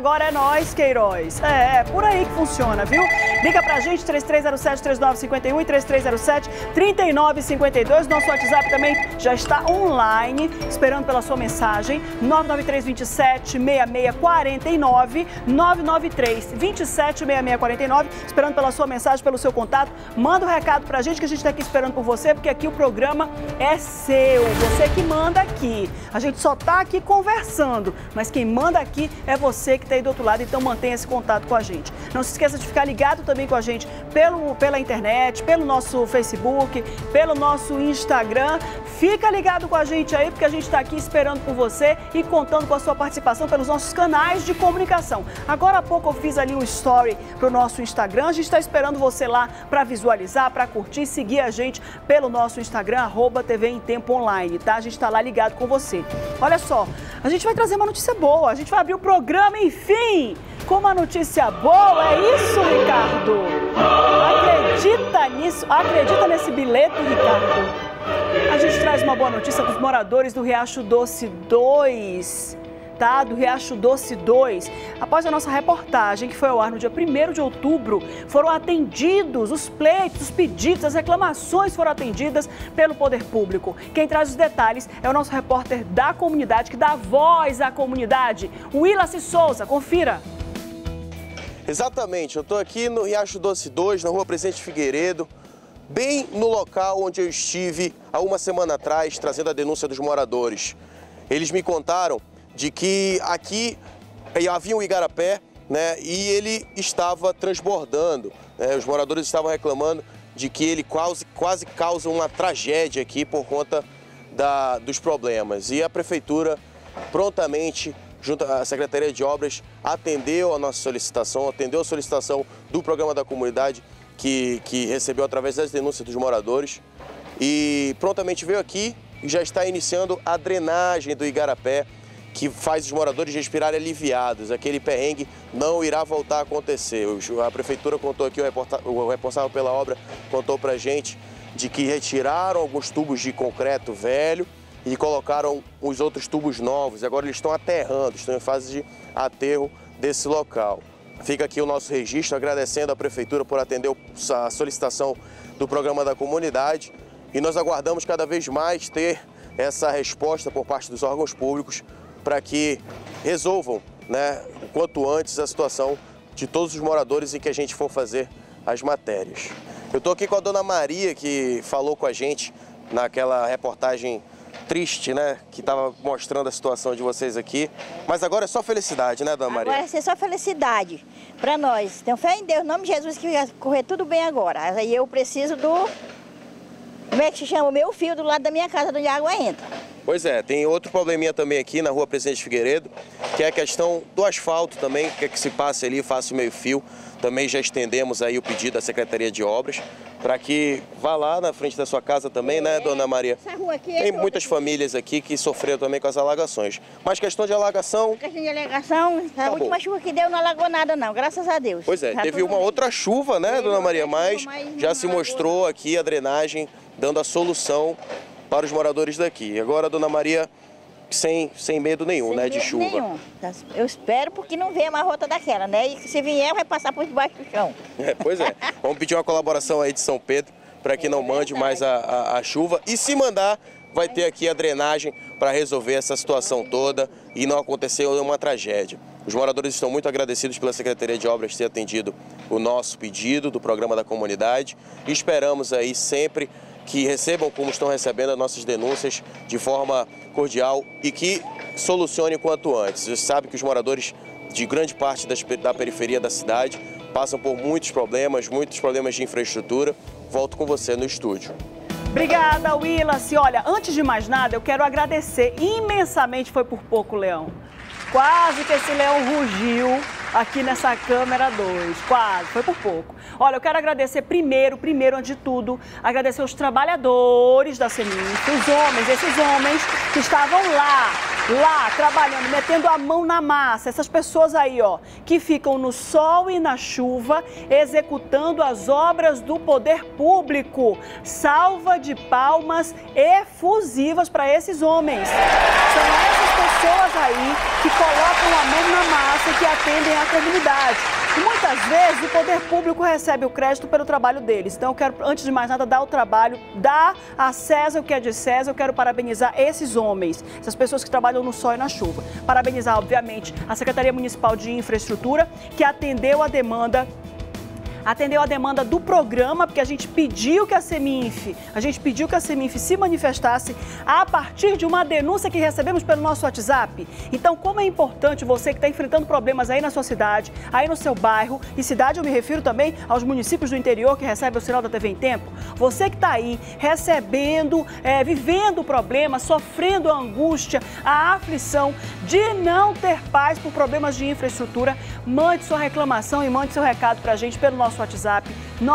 agora é nós, Queiroz. É por aí que funciona, viu? Liga pra gente, 3307-3951 e 3307-3952. Nosso WhatsApp também já está online, esperando pela sua mensagem. 993-27-6649, 993-27-6649, esperando pela sua mensagem, pelo seu contato. Manda um recado pra gente, que a gente tá aqui esperando por você, porque aqui o programa é seu. Você que manda aqui. A gente só tá aqui conversando, mas quem manda aqui é você que tá aí do outro lado, então mantenha esse contato com a gente. Não se esqueça de ficar ligado também com a gente pela internet, pelo nosso Facebook, pelo nosso Instagram. Fica ligado com a gente aí, porque a gente está aqui esperando por você e contando com a sua participação pelos nossos canais de comunicação. Agora há pouco eu fiz ali um story pro nosso Instagram, a gente está esperando você lá para visualizar, para curtir, seguir a gente pelo nosso Instagram, @TV em Tempo Online, tá? A gente está lá ligado com você. Olha só, a gente vai trazer uma notícia boa, a gente vai abrir o programa, enfim, com uma notícia boa, é isso, Ricardo? Acredita nisso? Acredita nesse bilhete, Ricardo? A gente traz uma boa notícia para os moradores do Riacho Doce 2, tá? Do Riacho Doce 2. Após a nossa reportagem, que foi ao ar no dia 1º de outubro, foram atendidos os pleitos, os pedidos, as reclamações foram atendidas pelo poder público. Quem traz os detalhes é o nosso repórter da comunidade, que dá voz à comunidade, o Willis Souza. Confira. Exatamente, eu estou aqui no Riacho Doce 2, na rua Presidente Figueiredo, bem no local onde eu estive há uma semana atrás, trazendo a denúncia dos moradores. Eles me contaram de que aqui havia um igarapé, né, e ele estava transbordando. Os moradores estavam reclamando de que ele quase causa uma tragédia aqui por conta dos problemas. E a prefeitura prontamente, junto à Secretaria de Obras, atendeu a nossa solicitação, atendeu a solicitação do Programa da Comunidade, que recebeu através das denúncias dos moradores, e prontamente veio aqui e já está iniciando a drenagem do igarapé, que faz os moradores respirarem aliviados. Aquele perrengue não irá voltar a acontecer. A prefeitura contou aqui, o responsável pela obra contou pra gente de que retiraram alguns tubos de concreto velho e colocaram os outros tubos novos. Agora eles estão aterrando, estão em fase de aterro desse local. Fica aqui o nosso registro, agradecendo à prefeitura por atender a solicitação do Programa da Comunidade, e nós aguardamos cada vez mais ter essa resposta por parte dos órgãos públicos para que resolvam, né, o quanto antes a situação de todos os moradores em que a gente for fazer as matérias. Eu estou aqui com a dona Maria, que falou com a gente naquela reportagem triste, né, que estava mostrando a situação de vocês aqui, mas agora é só felicidade, né, dona Maria? Agora é só felicidade para nós. Tenho fé em Deus, em nome de Jesus, que vai correr tudo bem agora. Aí eu preciso como é que se chama? O meu fio do lado da minha casa, onde a água entra. Pois é, tem outro probleminha também aqui na rua Presidente Figueiredo, que é a questão do asfalto também, que é que se passe ali, faça o meio fio. Também já estendemos aí o pedido à Secretaria de Obras, para que vá lá na frente da sua casa também, né, dona Maria? Essa rua aqui Tem muitas famílias aqui que sofreram também com as alagações. Mas questão de alagação... Questão de alagação, a última chuva que deu não alagou nada não, graças a Deus. Pois é, teve uma outra chuva, né, dona Maria? Mas já se mostrou aqui a drenagem, dando a solução para os moradores daqui. Agora, dona Maria, sem medo nenhum, né, de chuva. Nenhum. Eu espero porque não venha uma rota daquela, né? E se vier, vai passar por debaixo do chão. Pois é. Vamos pedir uma colaboração aí de São Pedro para que não mande mais a chuva. E se mandar, vai ter aqui a drenagem para resolver essa situação toda e não acontecer uma tragédia. Os moradores estão muito agradecidos pela Secretaria de Obras ter atendido o nosso pedido do Programa da Comunidade. E esperamos aí sempre que recebam, como estão recebendo, as nossas denúncias de forma cordial e que solucione o quanto antes. Você sabe que os moradores de grande parte da periferia da cidade passam por muitos problemas de infraestrutura. Volto com você no estúdio. Obrigada, Willis. Olha, antes de mais nada, eu quero agradecer imensamente, foi por pouco, Leão. Quase que esse leão rugiu aqui nessa câmera 2, quase, foi por pouco. Olha, eu quero agradecer primeiro, antes de tudo, agradecer os trabalhadores da Seminci, os homens, esses homens que estavam lá, trabalhando, metendo a mão na massa, essas pessoas aí, ó, que ficam no sol e na chuva, executando as obras do poder público. Salva de palmas efusivas para esses homens. São essas pessoas pessoas aí que colocam a mão na massa, que atendem a comunidade. E muitas vezes o poder público recebe o crédito pelo trabalho deles. Então eu quero, antes de mais nada, dar o trabalho, dar a César o que é de César. Eu quero parabenizar esses homens, essas pessoas que trabalham no sol e na chuva. Parabenizar, obviamente, a Secretaria Municipal de Infraestrutura, que atendeu a demanda do programa, porque a gente pediu que a Seminf se manifestasse a partir de uma denúncia que recebemos pelo nosso WhatsApp. Então, como é importante você que está enfrentando problemas aí na sua cidade, aí no seu bairro, e cidade eu me refiro também aos municípios do interior que recebem o sinal da TV em Tempo, você que está aí recebendo, vivendo problemas, sofrendo a angústia, a aflição de não ter paz por problemas de infraestrutura, mande sua reclamação e mande seu recado para a gente pelo nosso WhatsApp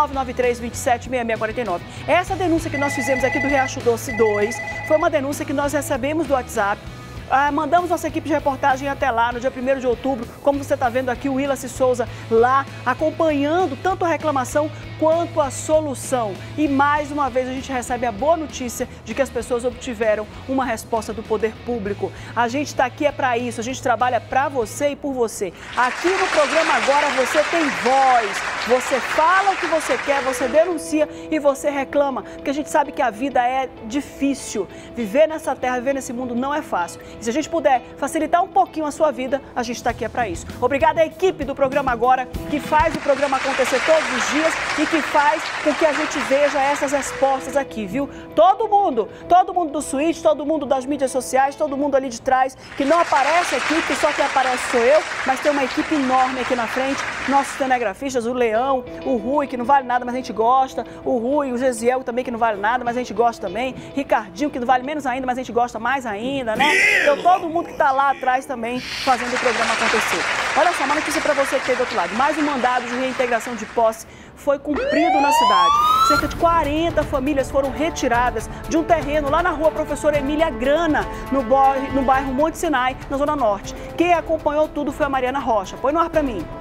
993-27-6649. Essa denúncia que nós fizemos aqui do Riacho Doce 2 foi uma denúncia que nós recebemos do WhatsApp. Mandamos nossa equipe de reportagem até lá no dia 1º de outubro, como você está vendo aqui, o Willis Souza lá acompanhando tanto a reclamação quanto a solução. E mais uma vez a gente recebe a boa notícia de que as pessoas obtiveram uma resposta do poder público. A gente está aqui para isso, a gente trabalha para você e por você. Aqui no programa agora você tem voz, você fala o que você quer, você denuncia e você reclama, porque a gente sabe que a vida é difícil. Viver nessa terra, viver nesse mundo não é fácil. E se a gente puder facilitar um pouquinho a sua vida, a gente está aqui para isso. Obrigada à equipe do programa Agora, que faz o programa acontecer todos os dias e que faz com que a gente veja essas respostas aqui, viu? Todo mundo do Switch, todo mundo das mídias sociais, todo mundo ali de trás, que não aparece aqui, que só quem aparece sou eu, mas tem uma equipe enorme aqui na frente, nossos cinegrafistas, o Leão, o Rui, que não vale nada, mas a gente gosta, o Rui, o Gesiel também, que não vale nada, mas a gente gosta também, Ricardinho, que não vale menos ainda, mas a gente gosta mais ainda, né? Então todo mundo que está lá atrás também fazendo o programa acontecer. Olha só, uma notícia para você que tem do outro lado. Mais um mandado de reintegração de posse foi cumprido na cidade. Cerca de 40 famílias foram retiradas de um terreno lá na rua Professora Emília Grana, no bairro Monte Sinai, na Zona Norte. Quem acompanhou tudo foi a Mariana Rocha. Põe no ar para mim.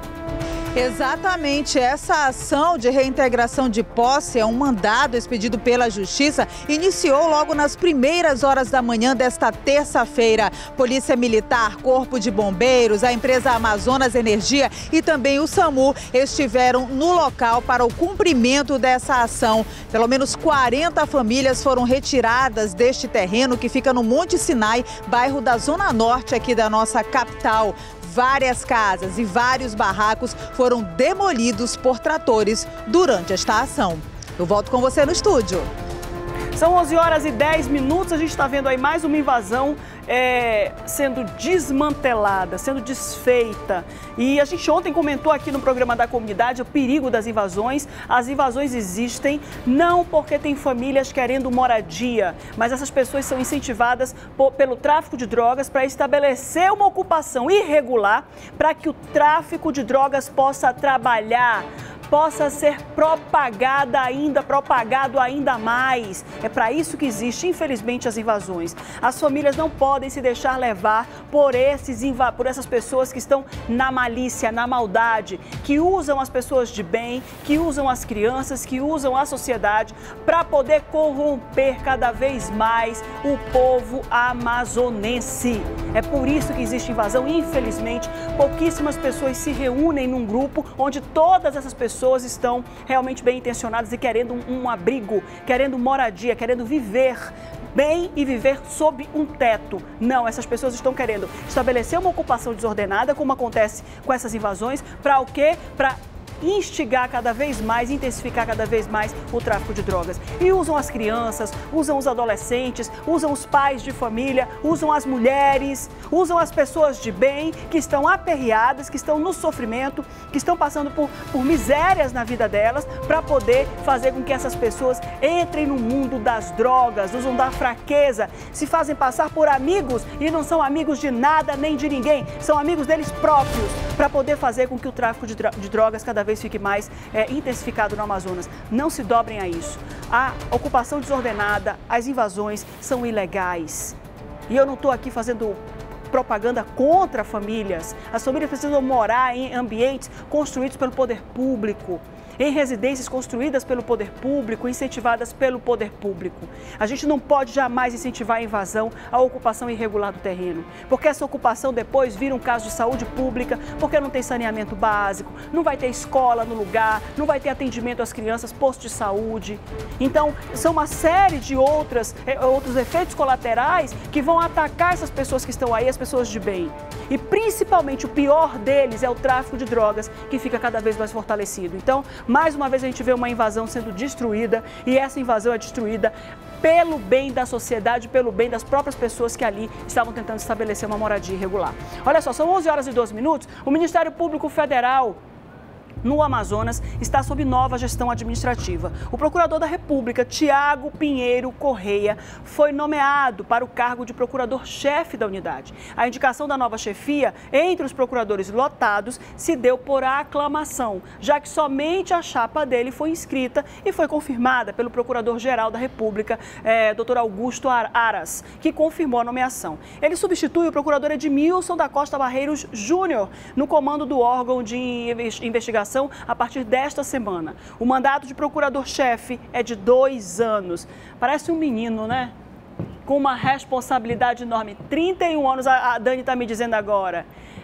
Exatamente, essa ação de reintegração de posse é um mandado expedido pela Justiça, iniciou logo nas primeiras horas da manhã desta terça-feira. Polícia Militar, Corpo de Bombeiros, a empresa Amazonas Energia e também o SAMU estiveram no local para o cumprimento dessa ação. Pelo menos 40 famílias foram retiradas deste terreno que fica no Monte Sinai, bairro da Zona Norte aqui da nossa capital. Várias casas e vários barracos foram demolidos por tratores durante esta ação. Eu volto com você no estúdio. São 11h10, a gente está vendo aí mais uma invasão sendo desmantelada, sendo desfeita. E a gente ontem comentou aqui no programa da comunidade o perigo das invasões. As invasões existem não porque tem famílias querendo moradia, mas essas pessoas são incentivadas pelo tráfico de drogas para estabelecer uma ocupação irregular para que o tráfico de drogas possa trabalhar, possa ser propagado ainda mais. É para isso que existe, infelizmente, as invasões. As famílias não podem se deixar levar por essas pessoas que estão na malícia, na maldade, que usam as pessoas de bem, que usam as crianças, que usam a sociedade para poder corromper cada vez mais o povo amazonense. É por isso que existe invasão. Infelizmente, pouquíssimas pessoas se reúnem num grupo onde todas essas pessoas estão realmente bem intencionadas e querendo um abrigo, querendo moradia, querendo viver bem e viver sob um teto. Não, essas pessoas estão querendo estabelecer uma ocupação desordenada, como acontece com essas invasões, para o quê? Para instigar cada vez mais, intensificar cada vez mais o tráfico de drogas. E usam as crianças, usam os adolescentes, usam os pais de família, usam as mulheres, usam as pessoas de bem que estão aperreadas, que estão no sofrimento, que estão passando por misérias na vida delas, para poder fazer com que essas pessoas entrem no mundo das drogas, usam da fraqueza, se fazem passar por amigos e não são amigos de nada nem de ninguém, são amigos deles próprios, para poder fazer com que o tráfico de drogas cada vez fique mais intensificado no Amazonas. Não se dobrem a isso. A ocupação desordenada, as invasões são ilegais. E eu não estou aqui fazendo propaganda contra famílias. As famílias precisam morar em ambientes construídos pelo poder público. em residências construídas pelo poder público, incentivadas pelo poder público. A gente não pode jamais incentivar a invasão, a ocupação irregular do terreno, porque essa ocupação depois vira um caso de saúde pública, porque não tem saneamento básico, não vai ter escola no lugar, não vai ter atendimento às crianças, posto de saúde. Então, são uma série de outros efeitos colaterais que vão atacar essas pessoas que estão aí, as pessoas de bem. E principalmente o pior deles é o tráfico de drogas, que fica cada vez mais fortalecido. Então, mais uma vez a gente vê uma invasão sendo destruída, e essa invasão é destruída pelo bem da sociedade, pelo bem das próprias pessoas que ali estavam tentando estabelecer uma moradia irregular. Olha só, são 11 horas e 12 minutos, o Ministério Público Federal no Amazonas está sob nova gestão administrativa. O procurador da República, Tiago Pinheiro Correia, foi nomeado para o cargo de procurador-chefe da unidade. A indicação da nova chefia entre os procuradores lotados se deu por aclamação, já que somente a chapa dele foi inscrita e foi confirmada pelo Procurador-Geral da República, Dr. Augusto Aras, que confirmou a nomeação. Ele substitui o procurador Edmilson da Costa Barreiros Júnior no comando do órgão de investigação a partir desta semana. O mandato de procurador-chefe é de 2 anos. Parece um menino, né? Com uma responsabilidade enorme. 31 anos, a Dani está me dizendo agora.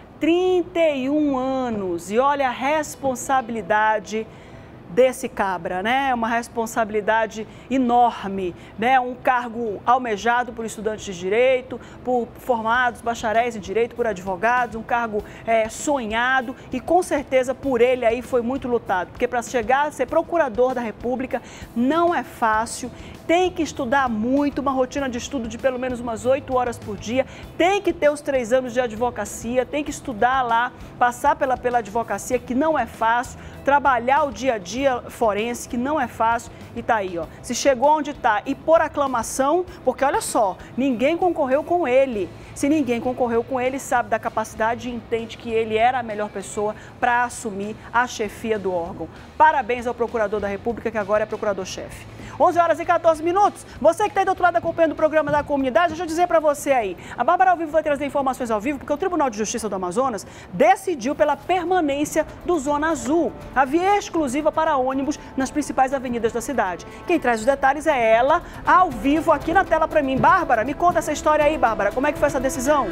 31 anos. E olha a responsabilidade desse cabra, né? Uma responsabilidade enorme, né? Um cargo almejado por estudantes de direito, por formados, bacharéis em direito, por advogados, um cargo sonhado, e com certeza por ele aí foi muito lutado, porque para chegar a ser procurador da República não é fácil. Tem que estudar muito, uma rotina de estudo de pelo menos umas 8 horas por dia, tem que ter os 3 anos de advocacia, tem que estudar lá, passar pela advocacia, que não é fácil, trabalhar o dia a dia forense, que não é fácil, e tá aí, ó. Se chegou onde tá, e por aclamação, porque olha só, ninguém concorreu com ele. Se ninguém concorreu com ele, sabe da capacidade e entende que ele era a melhor pessoa para assumir a chefia do órgão. Parabéns ao procurador da República, que agora é procurador-chefe. 11 horas e 14 minutos. Você que está aí do outro lado acompanhando o programa da comunidade, deixa eu dizer para você aí. A Bárbara ao vivo vai trazer informações ao vivo, porque o Tribunal de Justiça do Amazonas decidiu pela permanência do Zona Azul, a via exclusiva para ônibus nas principais avenidas da cidade. Quem traz os detalhes é ela, ao vivo, aqui na tela para mim. Bárbara, me conta essa história aí, Bárbara. Como é que foi essa decisão?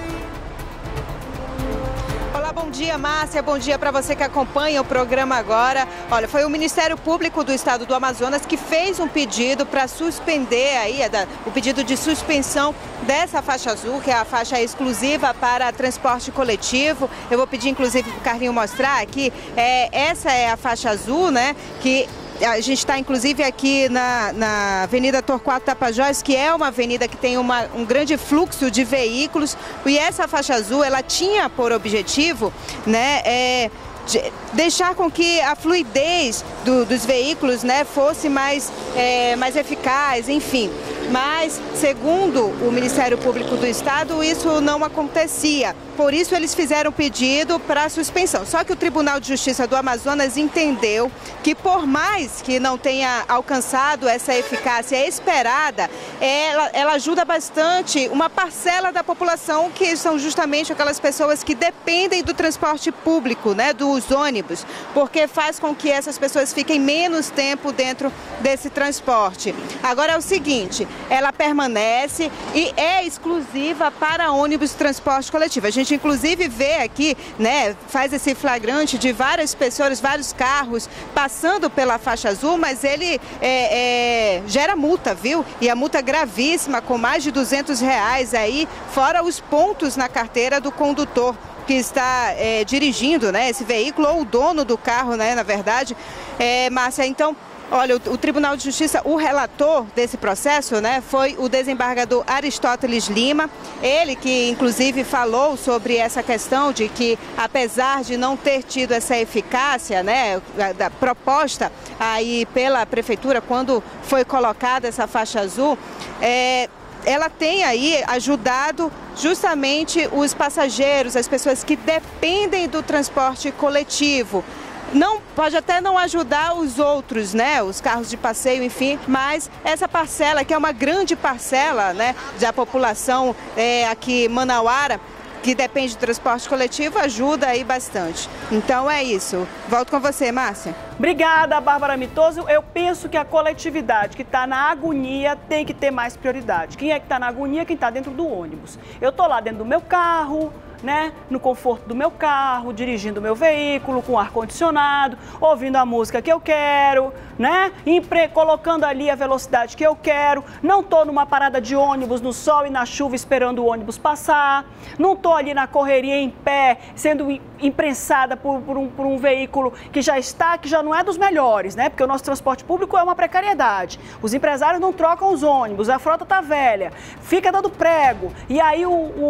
Olá, bom dia, Márcia, bom dia para você que acompanha o programa agora. Olha, foi o Ministério Público do Estado do Amazonas que fez um pedido para suspender aí, o pedido de suspensão dessa faixa azul, que é a faixa exclusiva para transporte coletivo. Eu vou pedir inclusive para o Carlinho mostrar aqui, essa é a faixa azul, né, que a gente está, inclusive, aqui na Avenida Torquato Tapajós, que é uma avenida que tem um grande fluxo de veículos. E essa faixa azul, ela tinha por objetivo, né, deixar com que a fluidez dos veículos, né, fosse mais eficaz, enfim. Mas, segundo o Ministério Público do Estado, isso não acontecia. Por isso, eles fizeram pedido para suspensão. Só que o Tribunal de Justiça do Amazonas entendeu que, por mais que não tenha alcançado essa eficácia esperada, ela ajuda bastante uma parcela da população, que são justamente aquelas pessoas que dependem do transporte público, né, dos ônibus, porque faz com que essas pessoas fiquem menos tempo dentro desse transporte. Agora é o seguinte, ela permanece e é exclusiva para ônibus de transporte coletivo. A gente inclusive vê aqui, né, faz esse flagrante de várias pessoas, vários carros passando pela faixa azul, mas ele gera multa, viu? E a multa é gravíssima, com mais de R$200 aí, fora os pontos na carteira do condutor que está dirigindo, né, esse veículo, ou o dono do carro, né, na verdade. Márcia, então, olha, o Tribunal de Justiça, o relator desse processo, né, foi o desembargador Aristóteles Lima. Ele que, inclusive, falou sobre essa questão de que, apesar de não ter tido essa eficácia, né, da proposta aí pela Prefeitura, quando foi colocada essa faixa azul, ela tem aí ajudado justamente os passageiros, as pessoas que dependem do transporte coletivo. Não, pode até não ajudar os outros, né, os carros de passeio, enfim, mas essa parcela, que é uma grande parcela, né, da população aqui em Manauara, que depende do transporte coletivo, ajuda aí bastante. Então é isso. Volto com você, Márcia. Obrigada, Bárbara Mitoso. Eu penso que a coletividade que está na agonia tem que ter mais prioridade. Quem é que está na agonia? Quem está dentro do ônibus. Eu estou lá dentro do meu carro, né, no conforto do meu carro, dirigindo o meu veículo, com ar-condicionado, ouvindo a música que eu quero, né, colocando ali a velocidade que eu quero. Não estou numa parada de ônibus no sol e na chuva esperando o ônibus passar. Não estou ali na correria em pé, sendo imprensada por um veículo que já não é dos melhores, né? Porque o nosso transporte público é uma precariedade. Os empresários não trocam os ônibus, a frota está velha, fica dando prego. E aí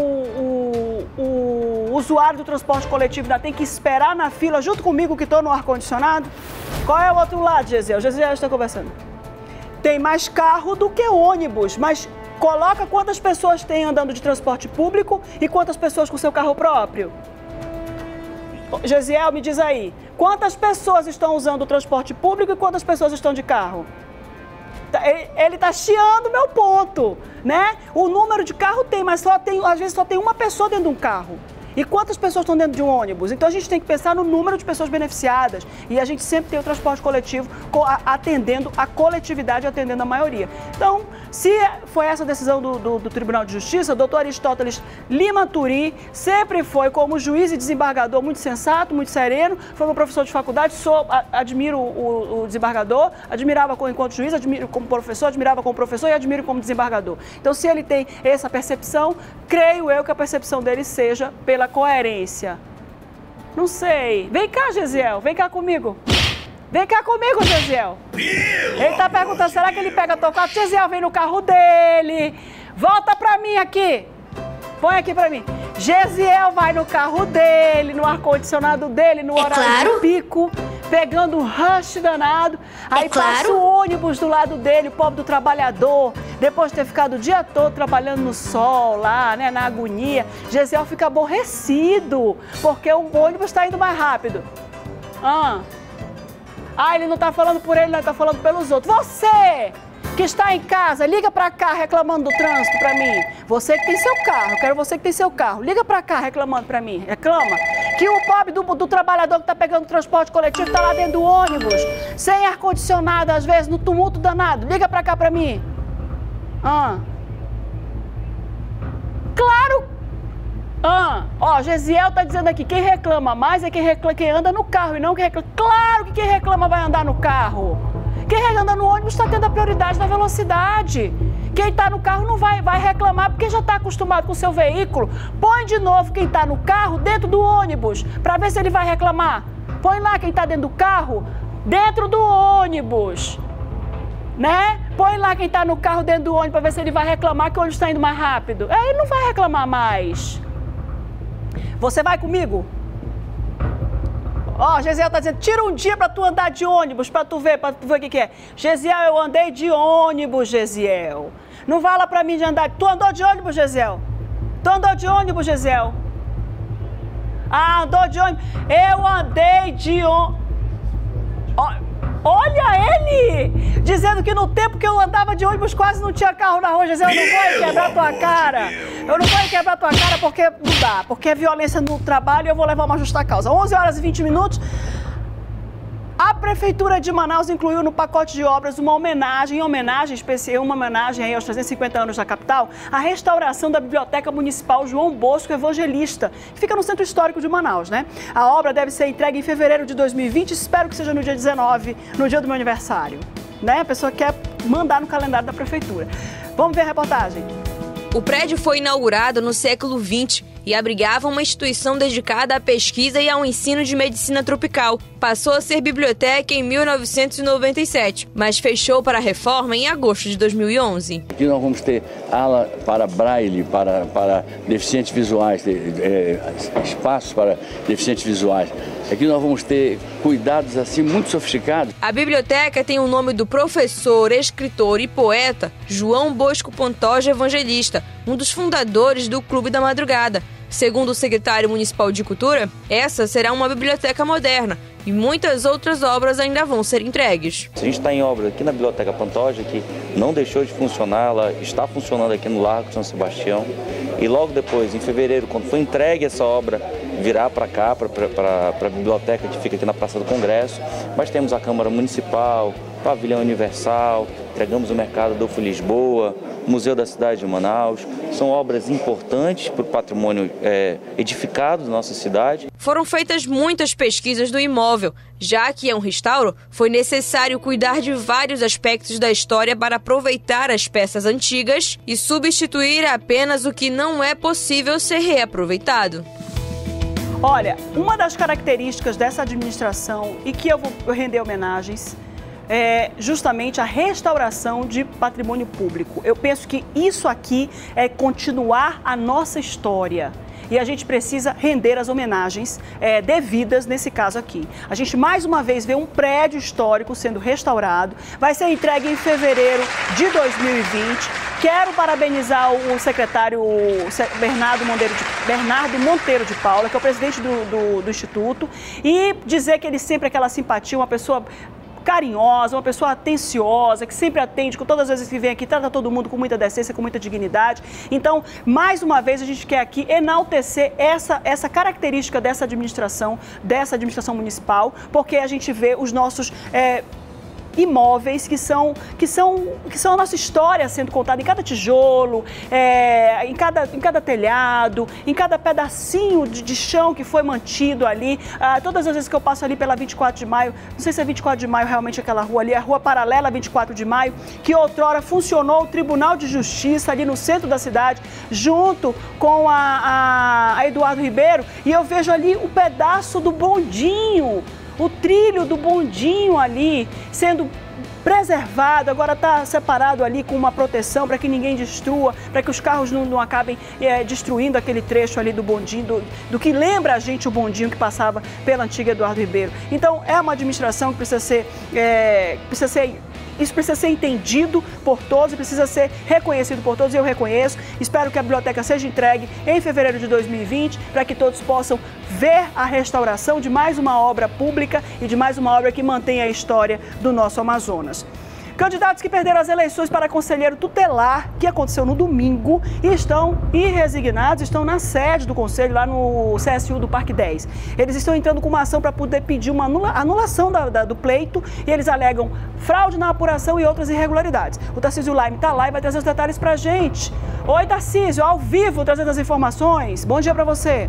o usuário do transporte coletivo ainda tem que esperar na fila junto comigo que estou no ar-condicionado. Qual é o outro lado, Gesiel? Gesiel está conversando. Tem mais carro do que ônibus, mas coloca quantas pessoas tem andando de transporte público e quantas pessoas com seu carro próprio. Gesiel, me diz aí, quantas pessoas estão usando o transporte público e quantas pessoas estão de carro? Ele está chiando meu ponto, né? O número de carro tem, mas às vezes só tem uma pessoa dentro de um carro. E quantas pessoas estão dentro de um ônibus? Então a gente tem que pensar no número de pessoas beneficiadas. E a gente sempre tem o transporte coletivo atendendo a coletividade, atendendo a maioria. Então, se foi essa a decisão do Tribunal de Justiça, o doutor Aristóteles Lima Turi sempre foi, como juiz e desembargador, muito sensato, muito sereno. Foi meu professor de faculdade, admiro o desembargador, admirava enquanto juiz, admiro como professor, admirava como professor e admiro como desembargador. Então, se ele tem essa percepção, creio eu que a percepção dele seja pela coerência. Não sei. Vem cá, Gesiel. Vem cá comigo. Vem cá comigo, Gesiel. Ele tá perguntando, será que ele pega teu carro? Gesiel, vem no carro dele. Volta pra mim aqui. Põe aqui pra mim. Gesiel vai no carro dele, no ar-condicionado dele, no horário de pico, pegando um rush danado. Aí passa o ônibus do lado dele, o pobre do trabalhador, depois de ter ficado o dia todo trabalhando no sol lá, né, na agonia. Gesiel fica aborrecido, porque o ônibus está indo mais rápido. Ele não está falando por ele, não, ele está falando pelos outros. Você que está em casa, liga para cá reclamando do trânsito para mim. Você que tem seu carro, eu quero você que tem seu carro. Liga para cá reclamando para mim. Reclama que o pobre do trabalhador que está pegando transporte coletivo está lá dentro do ônibus, sem ar-condicionado, às vezes, no tumulto danado. Liga para cá para mim. Claro. Gesiel está dizendo aqui, quem reclama mais é quem anda no carro e não quem reclama. Claro que quem reclama vai andar no carro. Quem anda no ônibus está tendo a prioridade da velocidade. Quem está no carro não vai reclamar porque já está acostumado com o seu veículo. Põe de novo quem está no carro dentro do ônibus para ver se ele vai reclamar. Põe lá quem está dentro do carro dentro do ônibus, né? Põe lá quem está no carro dentro do ônibus para ver se ele vai reclamar que o ônibus está indo mais rápido. Ele não vai reclamar mais. Você vai comigo? Gesiel tá dizendo, tira um dia pra tu andar de ônibus, pra tu ver o que é. Gesiel, eu andei de ônibus, Gesiel. Não fala pra mim de andar. Tu andou de ônibus, Gesiel? Tu andou de ônibus, Gesiel? Andou de ônibus. Eu andei de ônibus. Olha ele! Dizendo que no tempo que eu andava de ônibus quase não tinha carro na rua. Gesiel, eu não vou quebrar tua cara. Eu não vou quebrar tua cara porque não dá. Porque é violência no trabalho e eu vou levar uma justa causa. 11 horas e 20 minutos. A Prefeitura de Manaus incluiu no pacote de obras uma homenagem aí aos 350 anos da capital, a restauração da Biblioteca Municipal João Bosco Evangelista, que fica no Centro Histórico de Manaus, né? A obra deve ser entregue em fevereiro de 2020, espero que seja no dia 19, no dia do meu aniversário, né? A pessoa quer mandar no calendário da Prefeitura. Vamos ver a reportagem. O prédio foi inaugurado no século XX e abrigava uma instituição dedicada à pesquisa e ao ensino de medicina tropical. Passou a ser biblioteca em 1997, mas fechou para a reforma em agosto de 2011. Aqui nós vamos ter ala para braille, para deficientes visuais, espaços para deficientes visuais. Aqui nós vamos ter cuidados assim muito sofisticados. A biblioteca tem o nome do professor, escritor e poeta João Bosco Pantoja Evangelista, um dos fundadores do Clube da Madrugada. Segundo o secretário municipal de Cultura, essa será uma biblioteca moderna, e muitas outras obras ainda vão ser entregues. A gente está em obra aqui na Biblioteca Pantoja, que não deixou de funcionar, ela está funcionando aqui no Largo São Sebastião. E logo depois, em fevereiro, quando foi entregue essa obra, virá para cá, para a biblioteca que fica aqui na Praça do Congresso. Mas temos a Câmara Municipal, Pavilhão Universal, entregamos o Mercado Adolfo Lisboa, Museu da Cidade de Manaus. São obras importantes para o patrimônio edificado da nossa cidade. Foram feitas muitas pesquisas do imóvel. Já que é um restauro, foi necessário cuidar de vários aspectos da história para aproveitar as peças antigas e substituir apenas o que não é possível ser reaproveitado. Olha, uma das características dessa administração, e que eu vou render homenagens, é justamente a restauração de patrimônio público. Eu penso que isso aqui é continuar a nossa história. E a gente precisa render as homenagens devidas nesse caso aqui. A gente mais uma vez vê um prédio histórico sendo restaurado, vai ser entregue em fevereiro de 2020. Quero parabenizar o secretário Bernardo Monteiro de Paula, que é o presidente do Instituto, e dizer que ele sempre é aquela simpatia, uma pessoa carinhosa, uma pessoa atenciosa, que sempre atende, com todas as vezes que vem aqui, trata todo mundo com muita decência, com muita dignidade. Então, mais uma vez, a gente quer aqui enaltecer essa característica dessa administração municipal, porque a gente vê os nossos imóveis que são a nossa história sendo contada em cada tijolo, em cada telhado, em cada pedacinho de chão que foi mantido ali. Todas as vezes que eu passo ali pela 24 de maio, não sei se é 24 de maio realmente aquela rua ali, a rua paralela 24 de maio, que outrora funcionou o Tribunal de Justiça ali no centro da cidade, junto com a Eduardo Ribeiro, e eu vejo ali o pedaço do bondinho, o trilho do bondinho ali sendo preservado, agora está separado ali com uma proteção para que ninguém destrua, para que os carros não acabem destruindo aquele trecho ali do bondinho, do que lembra a gente o bondinho que passava pela antiga Eduardo Ribeiro. Então é uma administração que isso precisa ser entendido por todos, precisa ser reconhecido por todos, e eu reconheço. Espero que a biblioteca seja entregue em fevereiro de 2020, para que todos possam ver a restauração de mais uma obra pública e de mais uma obra que mantenha a história do nosso Amazonas. Candidatos que perderam as eleições para conselheiro tutelar, que aconteceu no domingo, e estão irresignados, estão na sede do conselho, lá no CSU do Parque 10. Eles estão entrando com uma ação para poder pedir uma anulação do pleito, e eles alegam fraude na apuração e outras irregularidades. O Tarcísio Laime está lá e vai trazer os detalhes para a gente. Oi, Tarcísio, ao vivo, trazendo as informações. Bom dia para você.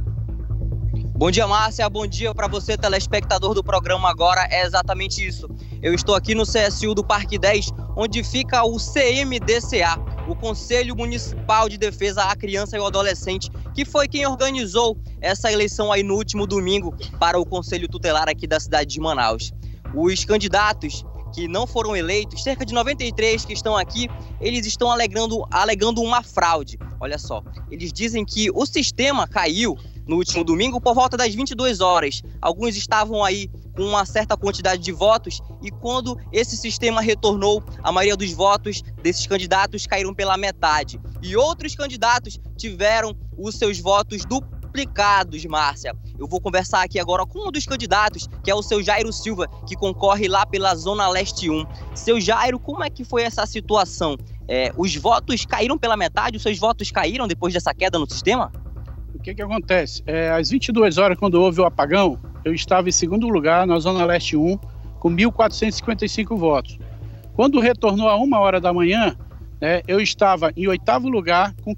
Bom dia, Márcia. Bom dia para você, telespectador do programa Agora. É exatamente isso. Eu estou aqui no CSU do Parque 10, onde fica o CMDCA, o Conselho Municipal de Defesa à Criança e ao Adolescente, que foi quem organizou essa eleição aí no último domingo para o Conselho Tutelar aqui da cidade de Manaus. Os candidatos que não foram eleitos, cerca de 93 que estão aqui, eles estão alegando uma fraude. Olha só, eles dizem que o sistema caiu no último domingo por volta das 22 horas. Alguns estavam aí com uma certa quantidade de votos e quando esse sistema retornou, a maioria dos votos desses candidatos caíram pela metade. E outros candidatos tiveram os seus votos duplicados, Márcia. Eu vou conversar aqui agora com um dos candidatos, que é o seu Jairo Silva, que concorre lá pela Zona Leste 1. Seu Jairo, como é que foi essa situação? Os votos caíram pela metade? Os seus votos caíram depois dessa queda no sistema? O que acontece? Às 22 horas, quando houve o apagão, eu estava em segundo lugar na Zona Leste 1, com 1.455 votos. Quando retornou a 1h da manhã, eu estava em 8º lugar, com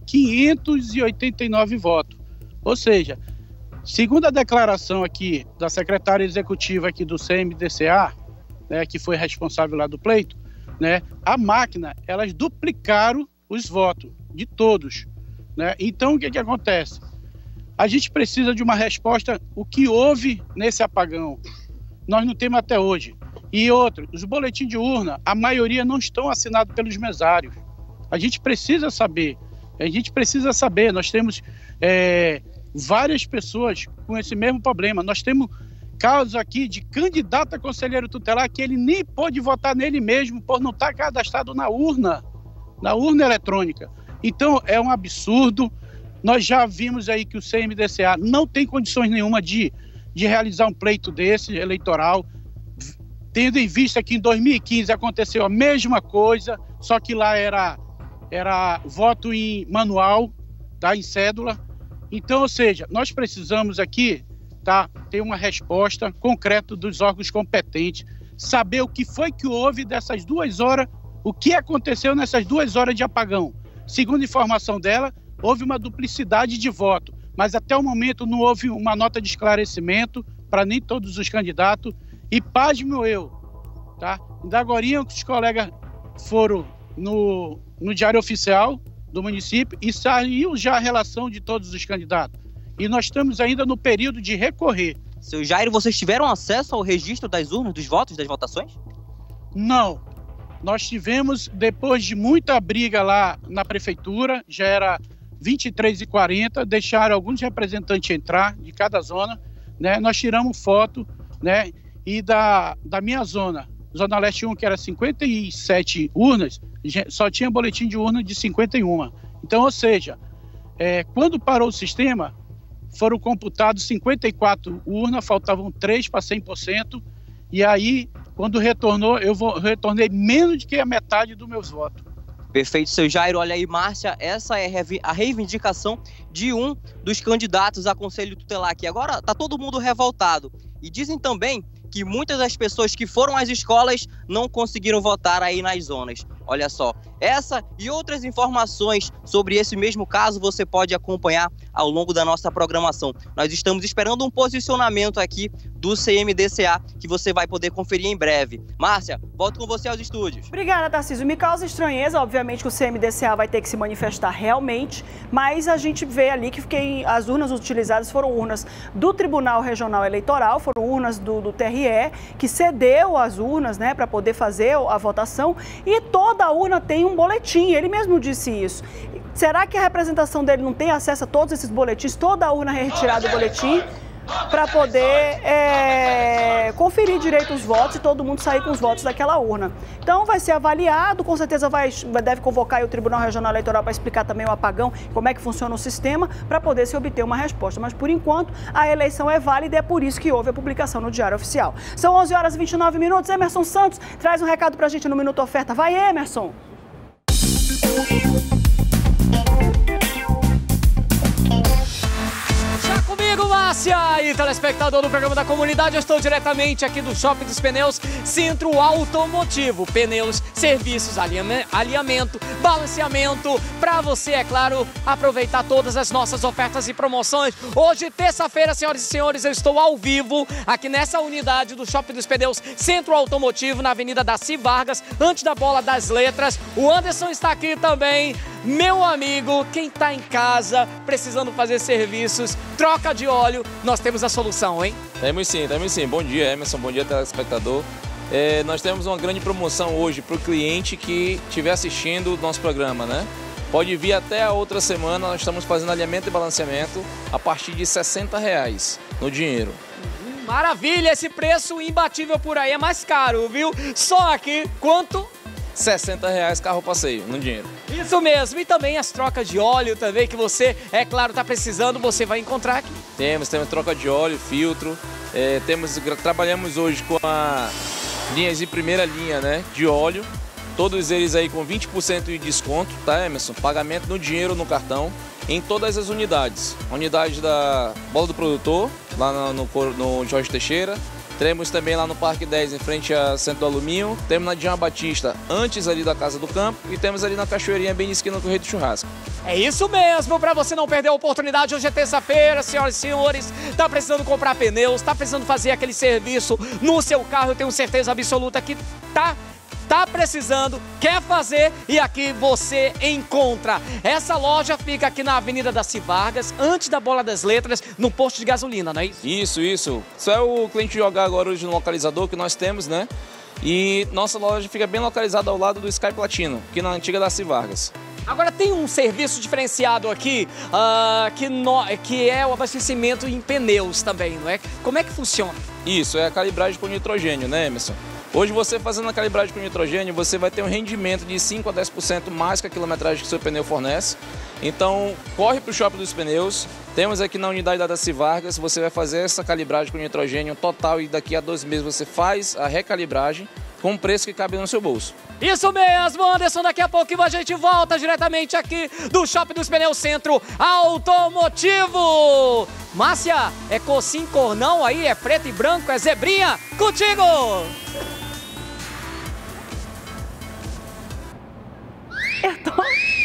589 votos. Ou seja, segundo a declaração aqui da secretária executiva aqui do CMDCA, que foi responsável lá do pleito, a máquina, elas duplicaram os votos de todos. Então, o que acontece? A gente precisa de uma resposta, o que houve nesse apagão. Nós não temos até hoje. E outro, os boletins de urna, a maioria não estão assinados pelos mesários. A gente precisa saber. Nós temos várias pessoas com esse mesmo problema. Nós temos casos aqui de candidato a conselheiro tutelar que ele nem pôde votar nele mesmo por não estar cadastrado na urna eletrônica. Então, é um absurdo. Nós já vimos aí que o CMDCA não tem condições nenhuma de de realizar um pleito desse, eleitoral, tendo em vista que em 2015 aconteceu a mesma coisa, só que lá era voto em manual, tá, em cédula. Então, ou seja, nós precisamos aqui, tá, ter uma resposta concreta dos órgãos competentes, saber o que foi que houve dessas 2 horas, o que aconteceu nessas 2 horas de apagão. Segundo informação dela, houve uma duplicidade de voto, mas até o momento não houve uma nota de esclarecimento para nem todos os candidatos. E pasmo eu, tá? Ainda agora os colegas foram no Diário Oficial do município e saiu já a relação de todos os candidatos. E nós estamos ainda no período de recorrer. Seu Jairo, vocês tiveram acesso ao registro das urnas, dos votos, das votações? Não. Nós tivemos, depois de muita briga lá na prefeitura, já era 23h40, deixaram alguns representantes entrar de cada zona, né? Nós tiramos foto, né? E da minha zona, Zona Leste 1, que era 57 urnas, só tinha boletim de urna de 51. Então, ou seja, quando parou o sistema, foram computados 54 urnas, faltavam 3 para 100%, e aí, quando retornou, retornei menos do que a metade dos meus votos. Perfeito, seu Jairo. Olha aí, Márcia, essa é a reivindicação de um dos candidatos a conselho tutelar aqui. Agora está todo mundo revoltado. E dizem também que muitas das pessoas que foram às escolas não conseguiram votar aí nas zonas. Olha só, essa e outras informações sobre esse mesmo caso você pode acompanhar ao longo da nossa programação. Nós estamos esperando um posicionamento aqui do CMDCA que você vai poder conferir em breve. Márcia, volto com você aos estúdios. Obrigada, Tarcísio. Me causa estranheza, obviamente, que o CMDCA vai ter que se manifestar realmente, mas a gente vê ali que as urnas utilizadas foram urnas do Tribunal Regional Eleitoral, foram urnas do TRE, que cedeu as urnas, né, para poder fazer a votação, e toda a urna tem um boletim, ele mesmo disse isso. Será que a representação dele não tem acesso a todos esses boletins, toda a urna retirada do boletim, para poder conferir direito os votos e todo mundo sair com os votos daquela urna? Então vai ser avaliado, com certeza deve convocar o Tribunal Regional Eleitoral para explicar também o apagão, como é que funciona o sistema, para poder se obter uma resposta. Mas por enquanto a eleição é válida e é por isso que houve a publicação no Diário Oficial. São 11h29. Emerson Santos traz um recado para a gente no Minuto Oferta. Vai, Emerson! Comigo, Márcia, e telespectador do programa da comunidade, eu estou diretamente aqui do Shopping dos Pneus, Centro Automotivo. Pneus, serviços, alinhamento, balanceamento, para você, é claro, aproveitar todas as nossas ofertas e promoções. Hoje, terça-feira, senhoras e senhores, eu estou ao vivo aqui nessa unidade do Shopping dos Pneus, Centro Automotivo, na Avenida Darcy Vargas, antes da Bola das Letras. O Anderson está aqui também. Meu amigo, quem está em casa precisando fazer serviços, troca de óleo, nós temos a solução, hein? Temos sim. Bom dia, Emerson, bom dia, telespectador. Nós temos uma grande promoção hoje para o cliente que estiver assistindo o nosso programa, né? Pode vir até a outra semana, nós estamos fazendo alinhamento e balanceamento a partir de R$60 no dinheiro. Maravilha, esse preço imbatível por aí é mais caro, viu? Só aqui, quanto? R$60 carro passeio no dinheiro. Isso mesmo, e também as trocas de óleo também que você, é claro, está precisando, você vai encontrar aqui. Temos troca de óleo, filtro, trabalhamos hoje com linhas de primeira linha, né, de óleo, todos eles aí com 20% de desconto, tá, Emerson? Pagamento no dinheiro, no cartão, em todas as unidades. A unidade da Bola do Produtor, lá no Jorge Teixeira. Temos também lá no Parque 10, em frente a Centro do Alumínio. Temos na Dian Batista, antes ali da Casa do Campo. E temos ali na Cachoeirinha, bem na esquina do Rei do Churrasco. É isso mesmo, para você não perder a oportunidade. Hoje é terça-feira, senhoras e senhores. Tá precisando comprar pneus, tá precisando fazer aquele serviço no seu carro. Eu tenho certeza absoluta que tá precisando, quer fazer, e aqui você encontra. Essa loja fica aqui na Avenida Darcy Vargas, antes da Bola das Letras, no posto de gasolina, não é isso? Isso. Só é o cliente jogar agora hoje no localizador que nós temos, né? E nossa loja fica bem localizada ao lado do Sky Platino, aqui na antiga Darcy Vargas. Agora tem um serviço diferenciado aqui, que é o abastecimento em pneus também, não é? Como é que funciona? Isso, é a calibragem por nitrogênio, né, Emerson? Hoje você fazendo a calibragem com nitrogênio, você vai ter um rendimento de 5 a 10% mais que a quilometragem que o seu pneu fornece. Então, corre para o Shopping dos Pneus. Temos aqui na unidade da Daci Vargas, você vai fazer essa calibragem com nitrogênio total e daqui a 2 meses você faz a recalibragem com o preço que cabe no seu bolso. Isso mesmo, Anderson, daqui a pouquinho a gente volta diretamente aqui do Shopping dos Pneus Centro Automotivo. Márcia, é cor sim, cor não aí, é preto e branco, é zebrinha, contigo! Eu tô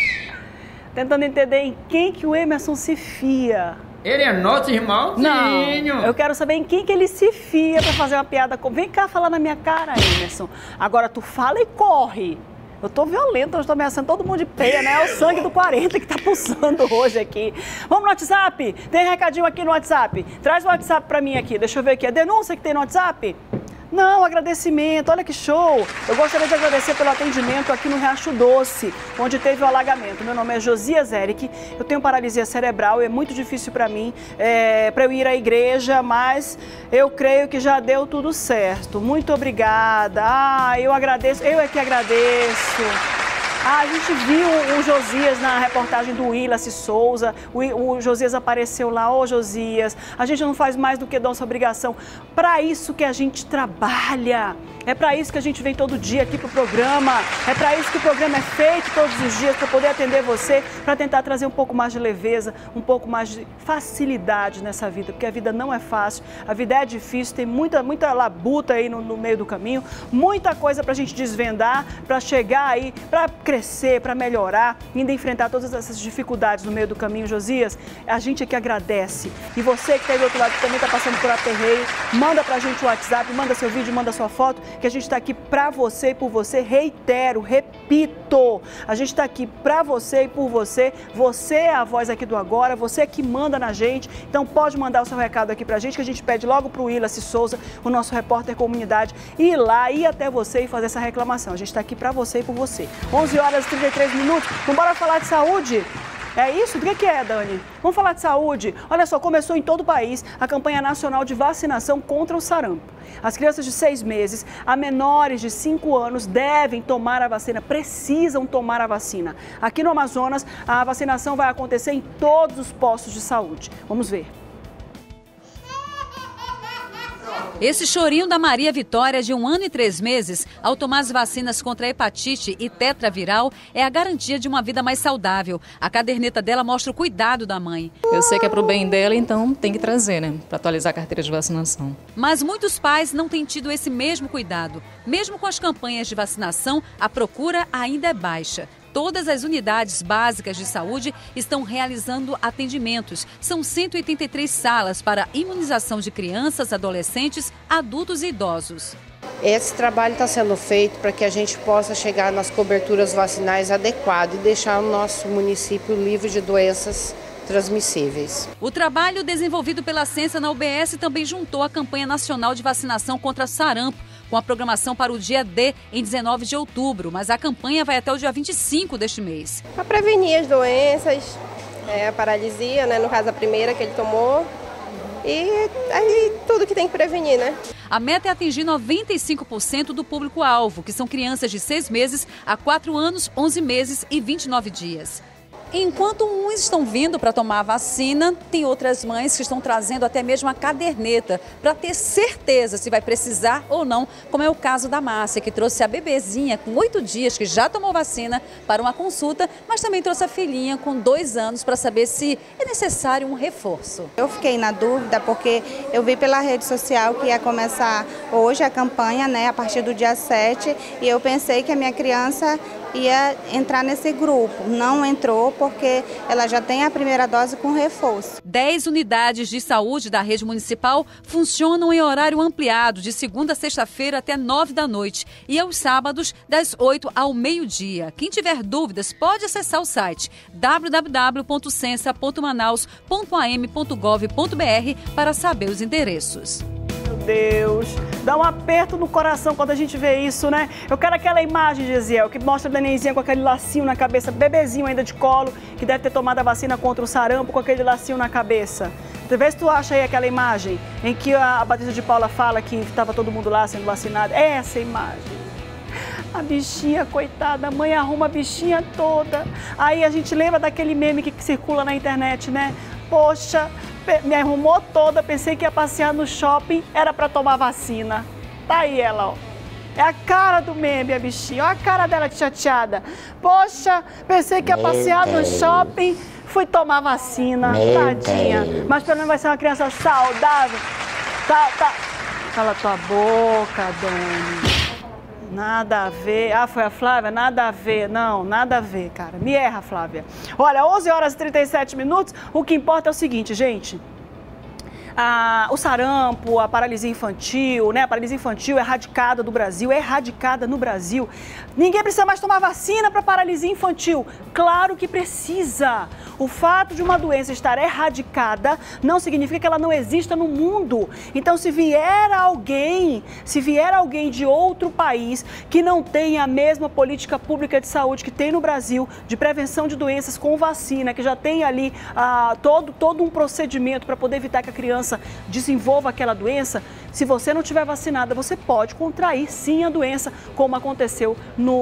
tentando entender em quem que o Emerson se fia. Ele é nosso irmãozinho. Não, eu quero saber em quem que ele se fia pra fazer uma piada com... Vem cá falar na minha cara, Emerson. Agora tu fala e corre. Eu tô violenta, eu tô ameaçando todo mundo de peia, né? É o sangue do 40 que tá pulsando hoje aqui. Vamos no WhatsApp? Tem recadinho aqui no WhatsApp. Traz o WhatsApp pra mim aqui, deixa eu ver aqui. A denúncia que tem no WhatsApp? Não, agradecimento, olha que show! Eu gostaria de agradecer pelo atendimento aqui no Riacho Doce, onde teve o alagamento. Meu nome é Josias Eric, eu tenho paralisia cerebral, é muito difícil para mim, para eu ir à igreja, mas eu creio que já deu tudo certo. Muito obrigada, eu agradeço, eu é que agradeço. A gente viu o Josias na reportagem do Willis Souza, o Josias apareceu lá, ô Josias, a gente não faz mais do que nossa obrigação, para isso que a gente trabalha, é para isso que a gente vem todo dia aqui pro programa, é para isso que o programa é feito todos os dias, para poder atender você, para tentar trazer um pouco mais de leveza, um pouco mais de facilidade nessa vida, porque a vida não é fácil, a vida é difícil, tem muita labuta aí no meio do caminho, muita coisa pra gente desvendar, para chegar aí, para crescer, para melhorar, ainda enfrentar todas essas dificuldades no meio do caminho, Josias, a gente aqui agradece. E você que está aí do outro lado, que também está passando por aperreio, manda pra gente o WhatsApp, manda seu vídeo, manda sua foto, que a gente está aqui pra você e por você, reitero, repito, a gente está aqui pra você e por você, você é a voz aqui do agora, você é que manda na gente, então pode mandar o seu recado aqui pra gente, que a gente pede logo pro Willis Souza, o nosso repórter comunidade, ir lá, ir até você e fazer essa reclamação. A gente está aqui pra você e por você. 11 horas e 33 minutos, vamos embora falar de saúde? É isso? Do que é, Dani? Vamos falar de saúde? Olha só, começou em todo o país a campanha nacional de vacinação contra o sarampo. As crianças de 6 meses a menores de 5 anos devem tomar a vacina, precisam tomar a vacina. Aqui no Amazonas, a vacinação vai acontecer em todos os postos de saúde. Vamos ver. Esse chorinho da Maria Vitória, de 1 ano e 3 meses, ao tomar as vacinas contra a hepatite e tetraviral, é a garantia de uma vida mais saudável. A caderneta dela mostra o cuidado da mãe. Eu sei que é pro bem dela, então tem que trazer, né? Para atualizar a carteira de vacinação. Mas muitos pais não têm tido esse mesmo cuidado. Mesmo com as campanhas de vacinação, a procura ainda é baixa. Todas as unidades básicas de saúde estão realizando atendimentos. São 183 salas para imunização de crianças, adolescentes, adultos e idosos. Esse trabalho está sendo feito para que a gente possa chegar nas coberturas vacinais adequadas e deixar o nosso município livre de doenças transmissíveis. O trabalho desenvolvido pela Ciência na UBS também juntou a campanha nacional de vacinação contra sarampo, com a programação para o dia D em 19 de outubro, mas a campanha vai até o dia 25 deste mês. Para prevenir as doenças, a paralisia, né, no caso a primeira que ele tomou, e aí tudo que tem que prevenir, né? A meta é atingir 95% do público-alvo, que são crianças de 6 meses a 4 anos, 11 meses e 29 dias. Enquanto uns estão vindo para tomar a vacina, tem outras mães que estão trazendo até mesmo a caderneta para ter certeza se vai precisar ou não, como é o caso da Márcia, que trouxe a bebezinha com 8 dias, que já tomou vacina, para uma consulta, mas também trouxe a filhinha com 2 anos para saber se é necessário um reforço. Eu fiquei na dúvida porque eu vi pela rede social que ia começar hoje a campanha, né, a partir do dia 7, e eu pensei que a minha criança ia entrar nesse grupo. Não entrou porque ela já tem a primeira dose com reforço. 10 unidades de saúde da rede municipal funcionam em horário ampliado, de segunda a sexta-feira até 9 da noite e aos sábados, das 8 ao meio-dia. Quem tiver dúvidas pode acessar o site www.censa.manaus.am.gov.br para saber os endereços. Meu Deus, dá um aperto no coração quando a gente vê isso, né? Eu quero aquela imagem, Gesiel, que mostra a nenenzinha com aquele lacinho na cabeça, bebezinho ainda de colo, que deve ter tomado a vacina contra o sarampo com aquele lacinho na cabeça. Vê se tu acha aí aquela imagem em que a Patrícia de Paula fala que estava todo mundo lá sendo vacinado. É essa imagem. A bichinha, coitada, a mãe arruma a bichinha toda. Aí a gente lembra daquele meme que circula na internet, né? Poxa, me arrumou toda, pensei que ia passear no shopping, era para tomar vacina. Tá aí ela, ó. É a cara do meme, a bichinha. Olha a cara dela de chateada. Poxa, pensei que ia passear no shopping, fui tomar vacina. Tadinha. Mas pelo menos vai ser uma criança saudável. Cala tua boca, Dani. Nada a ver. Ah, foi a Flávia? Nada a ver. Não, nada a ver, cara. Me erra, Flávia. Olha, 11 horas e 37 minutos. O que importa é o seguinte, gente. O sarampo, a paralisia infantil, né? A paralisia infantil é erradicada do Brasil, é erradicada no Brasil. Ninguém precisa mais tomar vacina para paralisia infantil. Claro que precisa. O fato de uma doença estar erradicada não significa que ela não exista no mundo. Então, se vier alguém de outro país que não tenha a mesma política pública de saúde que tem no Brasil, de prevenção de doenças com vacina, que já tem ali todo um procedimento para poder evitar que a criança desenvolva aquela doença, se você não tiver vacinada, você pode contrair sim a doença, como aconteceu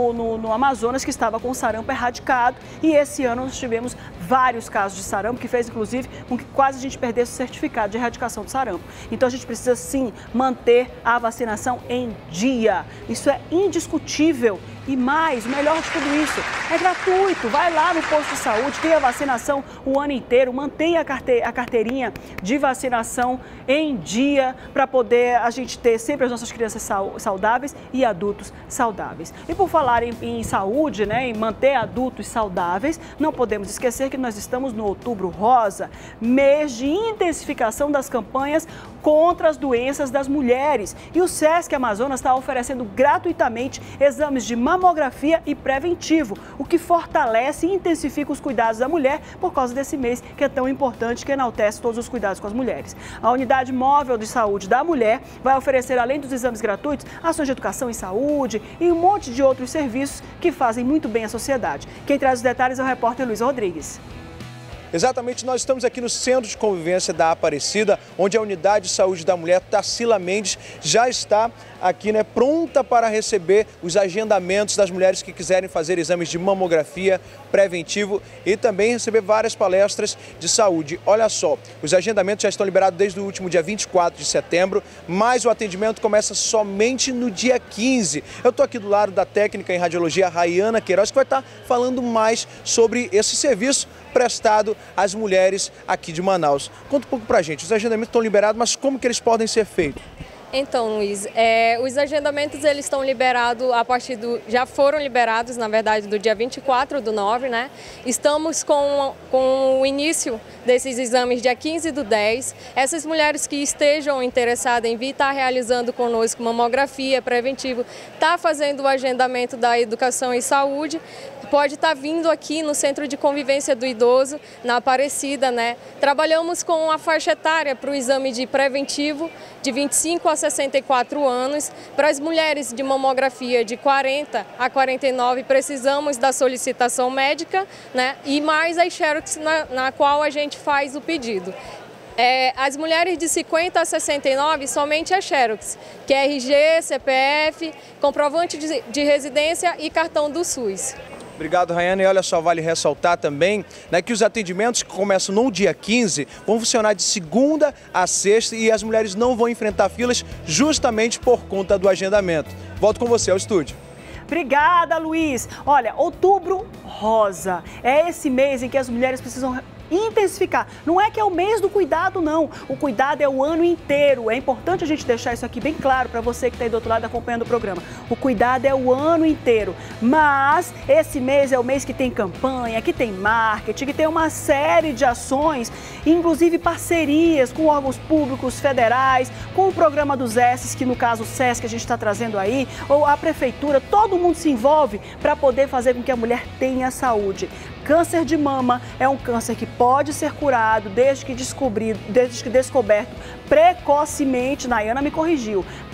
no Amazonas, que estava com o sarampo erradicado, e esse ano nós tivemos vários casos de sarampo, que fez inclusive com que quase a gente perdesse o certificado de erradicação do sarampo. Então a gente precisa sim manter a vacinação em dia, isso é indiscutível. E mais, o melhor de tudo isso, é gratuito. Vai lá no posto de saúde, tem a vacinação o ano inteiro, mantenha a carteirinha de vacinação em dia para poder a gente ter sempre as nossas crianças saudáveis e adultos saudáveis. E por falar em saúde, né, em manter adultos saudáveis, não podemos esquecer que nós estamos no Outubro Rosa, mês de intensificação das campanhas contra as doenças das mulheres. E o SESC Amazonas está oferecendo gratuitamente exames de mamografia e preventivo, o que fortalece e intensifica os cuidados da mulher por causa desse mês que é tão importante, que enaltece todos os cuidados com as mulheres. A Unidade Móvel de Saúde da Mulher vai oferecer, além dos exames gratuitos, ações de educação em saúde e um monte de outros serviços que fazem muito bem à sociedade. Quem traz os detalhes é o repórter Luiz Rodrigues. Exatamente, nós estamos aqui no Centro de Convivência da Aparecida, onde a Unidade de Saúde da Mulher, Tarsila Mendes, já está aqui, né, pronta para receber os agendamentos das mulheres que quiserem fazer exames de mamografia preventivo e também receber várias palestras de saúde. Olha só, os agendamentos já estão liberados desde o último dia 24 de setembro, mas o atendimento começa somente no dia 15. Eu estou aqui do lado da técnica em radiologia, Rayana Queiroz, que vai estar falando mais sobre esse serviço prestado às mulheres aqui de Manaus. Conta um pouco pra gente, os agendamentos estão liberados, mas como que eles podem ser feitos? Então, Luiz, os agendamentos eles estão liberados a partir já foram liberados, na verdade, do dia 24/9, né? Estamos com o início desses exames dia 15/10. Essas mulheres que estejam interessadas em vir estar realizando conosco mamografia preventivo, tá fazendo o agendamento da educação e saúde, pode estar vindo aqui no Centro de Convivência do Idoso, na Aparecida, né? Trabalhamos com a faixa etária para o exame de preventivo de 25 a 64 anos. Para as mulheres de mamografia de 40 a 49, precisamos da solicitação médica, né? E mais as xerox na qual a gente faz o pedido. As mulheres de 50 a 69, somente a xerox, que é RG, CPF, comprovante de residência e cartão do SUS. Obrigado, Rayana. E olha só, vale ressaltar também, né, que os atendimentos que começam no dia 15 vão funcionar de segunda a sexta e as mulheres não vão enfrentar filas justamente por conta do agendamento. Volto com você ao estúdio. Obrigada, Luiz. Olha, Outubro Rosa é esse mês em que as mulheres precisam intensificar. Não é que é o mês do cuidado, não. O cuidado é o ano inteiro. É importante a gente deixar isso aqui bem claro para você que está aí do outro lado acompanhando o programa. O cuidado é o ano inteiro. Mas esse mês é o mês que tem campanha, que tem marketing, que tem uma série de ações, inclusive parcerias com órgãos públicos federais, com o programa dos SESC, que no caso o SESC que a gente está trazendo aí, ou a prefeitura, todo mundo se envolve para poder fazer com que a mulher tenha saúde. Câncer de mama é um câncer que pode ser curado desde que descoberto precocemente, Nayana me corrigiu,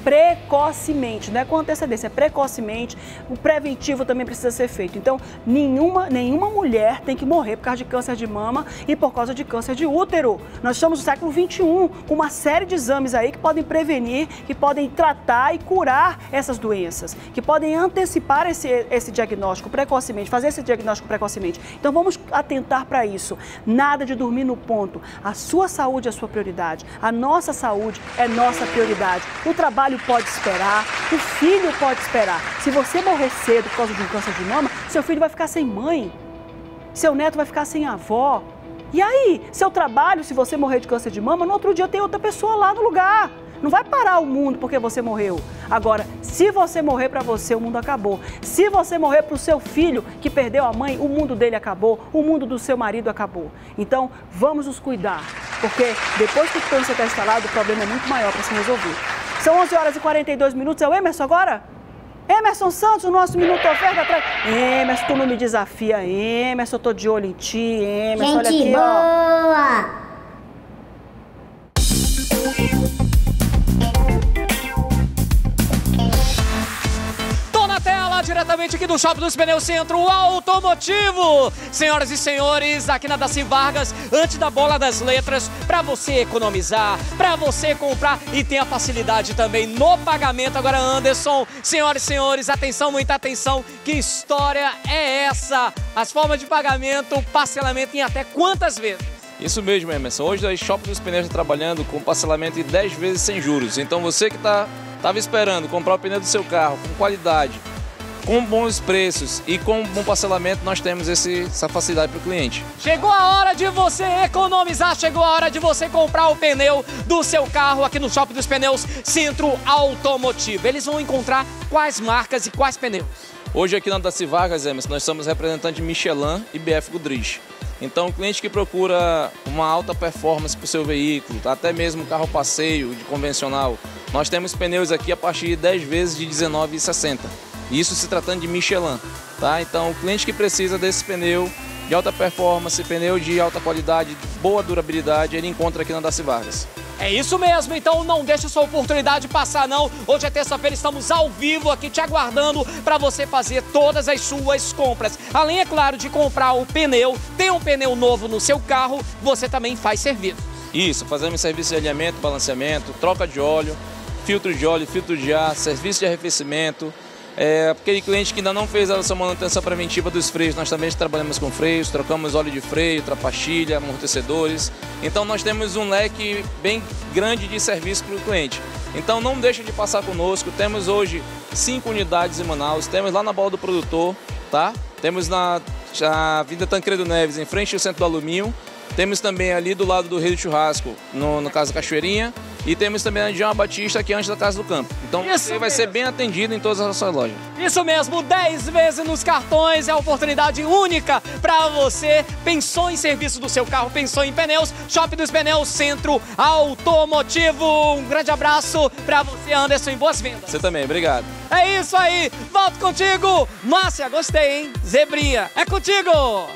precocemente, não é com antecedência, é precocemente. O preventivo também precisa ser feito. Então, nenhuma mulher tem que morrer por causa de câncer de mama e por causa de câncer de útero. Nós estamos no século XXI, com uma série de exames aí que podem prevenir, que podem tratar e curar essas doenças, que podem antecipar esse diagnóstico precocemente, fazer esse diagnóstico precocemente. Então, vamos atentar para isso. Nada de dormir no ponto. A sua saúde é a sua prioridade. A nossa saúde é nossa prioridade. O trabalho pode esperar, o filho pode esperar. Se você morrer cedo por causa de um câncer de mama, seu filho vai ficar sem mãe, seu neto vai ficar sem avó. E aí, seu trabalho, se você morrer de câncer de mama, no outro dia tem outra pessoa lá no lugar. Não vai parar o mundo porque você morreu. Agora, se você morrer para você, o mundo acabou. Se você morrer para o seu filho que perdeu a mãe, o mundo dele acabou, o mundo do seu marido acabou. Então, vamos nos cuidar, porque depois que o câncer está instalado, o problema é muito maior para se resolver. São 11h42, é o Emerson agora? Emerson Santos, o nosso Minuto Oferta atrás. Emerson, tu não me desafia, Emerson, eu tô de olho em ti, Emerson, olha aqui, boa. Diretamente aqui do Shopping dos Pneus Centro Automotivo. Senhoras e senhores, aqui na Daci Vargas, antes da bola das letras, para você economizar, para você comprar e tem a facilidade também no pagamento. Agora, Anderson, senhoras e senhores, atenção, muita atenção, que história é essa? As formas de pagamento, parcelamento em até quantas vezes? Isso mesmo, Emerson. Hoje a Shopping dos Pneus está trabalhando com parcelamento em 10 vezes sem juros. Então você que estava esperando comprar o pneu do seu carro com qualidade, com bons preços e com bom parcelamento, nós temos essa facilidade para o cliente. Chegou a hora de você economizar, chegou a hora de você comprar o pneu do seu carro aqui no Shopping dos Pneus Centro Automotivo. Eles vão encontrar quais marcas e quais pneus? Hoje aqui na Daci Vargas, Emerson, nós somos representantes de Michelin e BF Goodrich. Então, o cliente que procura uma alta performance para o seu veículo, até mesmo carro passeio de convencional, nós temos pneus aqui a partir de 10 vezes de R$19,60. Isso se tratando de Michelin, tá? Então, o cliente que precisa desse pneu de alta performance, pneu de alta qualidade, de boa durabilidade, ele encontra aqui na Daci Vargas. É isso mesmo, então não deixe sua oportunidade passar não. Hoje é terça-feira, estamos ao vivo aqui te aguardando para você fazer todas as suas compras. Além, é claro, de comprar o pneu, ter um pneu novo no seu carro, você também faz serviço. Isso, fazemos serviço de alinhamento, balanceamento, troca de óleo, filtro de ar, serviço de arrefecimento. Aquele cliente que ainda não fez a sua manutenção preventiva dos freios, nós também trabalhamos com freios, trocamos óleo de freio, ultrapastilha, amortecedores. Então nós temos um leque bem grande de serviço para o cliente. Então não deixe de passar conosco, temos hoje 5 unidades em Manaus, temos lá na Bola do Produtor, tá? Temos na Avenida Tancredo Neves, em frente ao Centro do Alumínio. Temos também ali do lado do Rio do Churrasco, no Casa Cachoeirinha. E temos também a João Batista aqui antes da Casa do Campo. Então você vai ser bem atendido em todas as suas lojas. Isso mesmo, 10 vezes nos cartões, é a oportunidade única para você. Pensou em serviço do seu carro, pensou em pneus, Shopping dos Pneus Centro Automotivo. Um grande abraço para você, Anderson, e boas vendas. Você também, obrigado. É isso aí, volto contigo. Márcia, gostei, hein? Zebrinha, é contigo.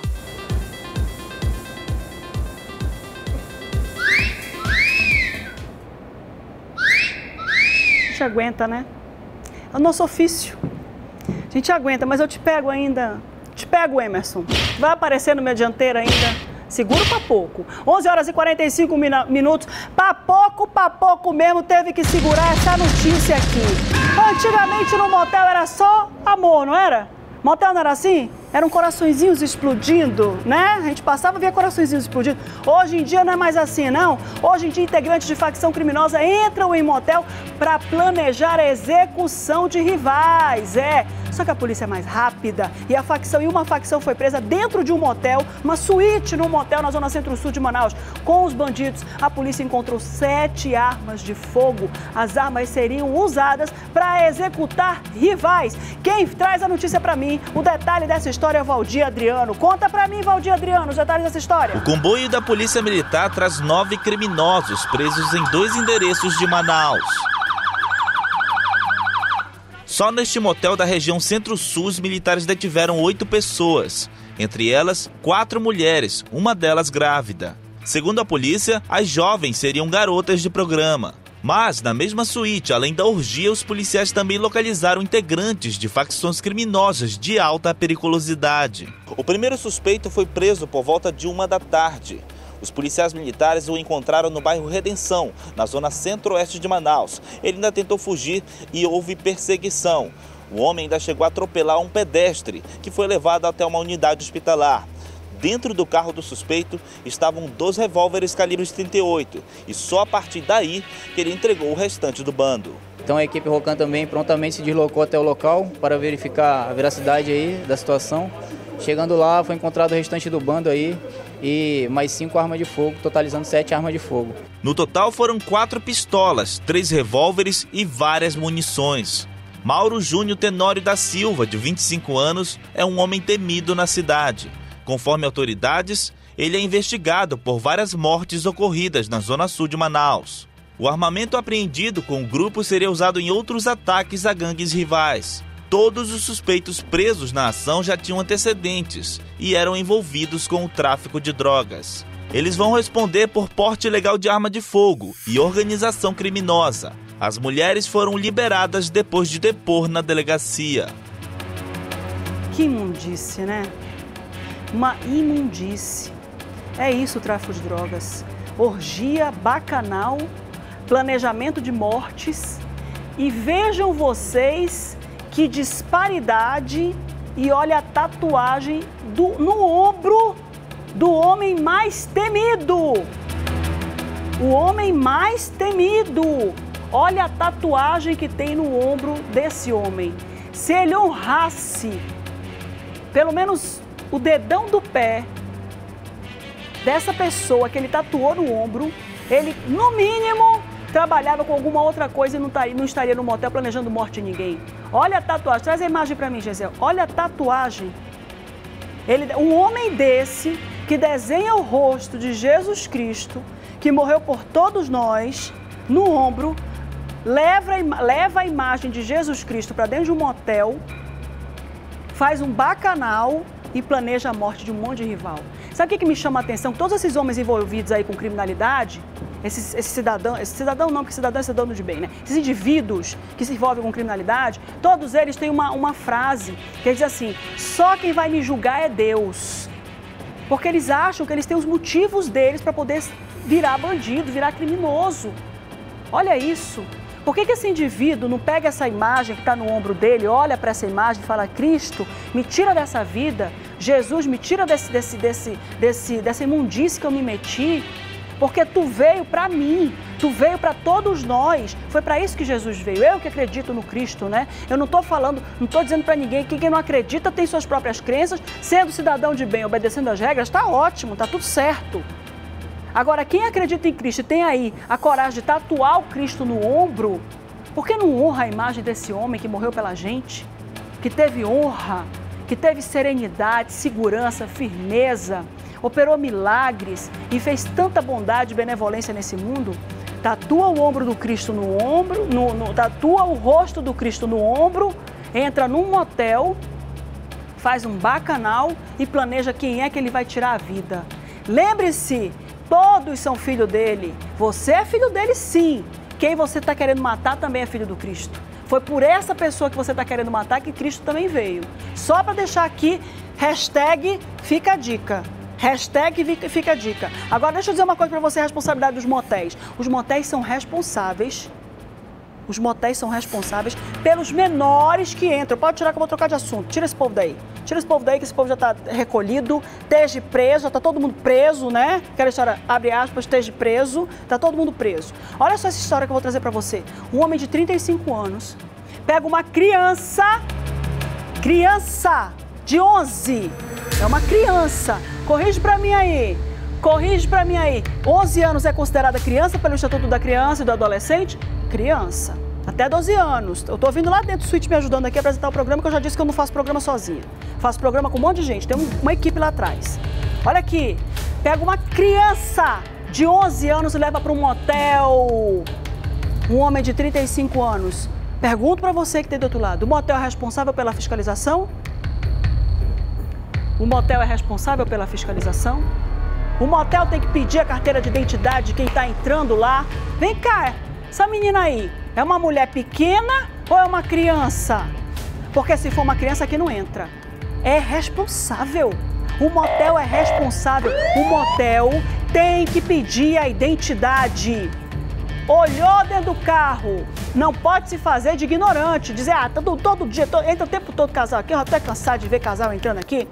A gente aguenta, né? É o nosso ofício. A gente aguenta, mas eu te pego ainda. Te pego, Emerson. Vai aparecer no minha dianteira ainda. Seguro pra pouco. 11h45. Pra pouco mesmo teve que segurar essa notícia aqui. Antigamente no motel era só amor, não era? Motel não era assim? Eram coraçõezinhos explodindo, né? A gente passava e via coraçõezinhos explodindo. Hoje em dia não é mais assim, não. Hoje em dia, integrantes de facção criminosa entram em motel para planejar a execução de rivais. Só que a polícia é mais rápida e uma facção foi presa dentro de um motel, uma suíte num motel na zona centro-sul de Manaus. Com os bandidos, a polícia encontrou 7 armas de fogo. As armas seriam usadas para executar rivais. Quem traz a notícia para mim, o detalhe dessa história é o Valdir Adriano. Conta para mim, Valdir Adriano, os detalhes dessa história. O comboio da Polícia Militar traz 9 criminosos presos em 2 endereços de Manaus. Só neste motel da região Centro-Sul, os militares detiveram 8 pessoas. Entre elas, 4 mulheres, uma delas grávida. Segundo a polícia, as jovens seriam garotas de programa. Mas, na mesma suíte, além da orgia, os policiais também localizaram integrantes de facções criminosas de alta periculosidade. O primeiro suspeito foi preso por volta de 1 da tarde. Os policiais militares o encontraram no bairro Redenção, na zona centro-oeste de Manaus. Ele ainda tentou fugir e houve perseguição. O homem ainda chegou a atropelar um pedestre, que foi levado até uma unidade hospitalar. Dentro do carro do suspeito estavam 2 revólveres calibres 38 e só a partir daí que ele entregou o restante do bando. Então a equipe Rocan também prontamente se deslocou até o local para verificar a veracidade aí da situação. Chegando lá, foi encontrado o restante do bando aí e mais 5 armas de fogo, totalizando 7 armas de fogo. No total foram 4 pistolas, 3 revólveres e várias munições. Mauro Júnior Tenório da Silva, de 25 anos, é um homem temido na cidade. Conforme autoridades, ele é investigado por várias mortes ocorridas na zona sul de Manaus. O armamento apreendido com o grupo seria usado em outros ataques a gangues rivais. Todos os suspeitos presos na ação já tinham antecedentes e eram envolvidos com o tráfico de drogas. Eles vão responder por porte ilegal de arma de fogo e organização criminosa. As mulheres foram liberadas depois de depor na delegacia. Que imundície, né? Uma imundície. É isso o tráfico de drogas. Orgia, bacanal, planejamento de mortes. E vejam vocês que disparidade. E olha a tatuagem no ombro do homem mais temido. O homem mais temido. Olha a tatuagem que tem no ombro desse homem. Se ele honrasse pelo menos o dedão do pé dessa pessoa que ele tatuou no ombro, ele, no mínimo, trabalhava com alguma outra coisa e não estaria no motel planejando morte de ninguém. Olha a tatuagem. Traz a imagem para mim, Gisele. Olha a tatuagem. Um homem desse, que desenha o rosto de Jesus Cristo, que morreu por todos nós, no ombro, leva a imagem de Jesus Cristo para dentro de um motel, faz um bacanal e planeja a morte de um monte de rival. Sabe o que me chama a atenção? Todos esses homens envolvidos aí com criminalidade, esse cidadão não, porque cidadão é cidadão de bem, né? Esses indivíduos que se envolvem com criminalidade, todos eles têm uma frase que diz assim: só quem vai me julgar é Deus. Porque eles acham que eles têm os motivos deles para poder virar bandido, virar criminoso. Olha isso. Por que esse indivíduo não pega essa imagem que está no ombro dele, olha para essa imagem e fala: Cristo, me tira dessa vida, Jesus, me tira dessa imundície que eu me meti, porque tu veio para mim, tu veio para todos nós, foi para isso que Jesus veio. Eu que acredito no Cristo, né? Eu não estou falando, não estou dizendo para ninguém que quem não acredita tem suas próprias crenças, sendo cidadão de bem, obedecendo às regras, está ótimo, está tudo certo. Agora, quem acredita em Cristo e tem aí a coragem de tatuar o Cristo no ombro, por que não honra a imagem desse homem que morreu pela gente, que teve honra, que teve serenidade, segurança, firmeza, operou milagres e fez tanta bondade e benevolência nesse mundo? Tatua o ombro do Cristo no ombro, tatua o rosto do Cristo no ombro, entra num motel, faz um bacanal e planeja quem é que ele vai tirar a vida. Lembre-se, todos são filho dele. Você é filho dele, sim. Quem você está querendo matar também é filho do Cristo. Foi por essa pessoa que você está querendo matar que Cristo também veio. Só para deixar aqui, hashtag fica a dica. Hashtag fica a dica. Agora, deixa eu dizer uma coisa para você, a responsabilidade dos motéis. Os motéis são responsáveis. Os motéis são responsáveis pelos menores que entram. Pode tirar que eu vou trocar de assunto. Tira esse povo daí. Tira esse povo daí, que esse povo já está recolhido, esteja preso, já está todo mundo preso, né? Aquela história, abre aspas, esteja preso, está todo mundo preso. Olha só essa história que eu vou trazer para você. Um homem de 35 anos pega uma criança de 11, é uma criança, corrige para mim aí. 11 anos é considerada criança pelo Estatuto da Criança e do Adolescente? Criança. Até 12 anos. Eu tô vindo lá dentro do suíte me ajudando aqui a apresentar o programa, que eu já disse que eu não faço programa sozinha. Faço programa com um monte de gente, tem uma equipe lá atrás. Olha aqui, pega uma criança de 11 anos e leva para um motel. Um homem de 35 anos. Pergunto para você que tem do outro lado, o motel é responsável pela fiscalização? O motel é responsável pela fiscalização? O motel tem que pedir a carteira de identidade de quem está entrando lá? Vem cá, Essa menina aí é uma mulher pequena ou é uma criança? Porque se for uma criança aqui não entra. É responsável. O motel é responsável. O motel tem que pedir a identidade. Olhou dentro do carro. Não pode se fazer de ignorante. Dizer, todo dia, entra o tempo todo casal aqui. Eu tô até cansado de ver casal entrando aqui.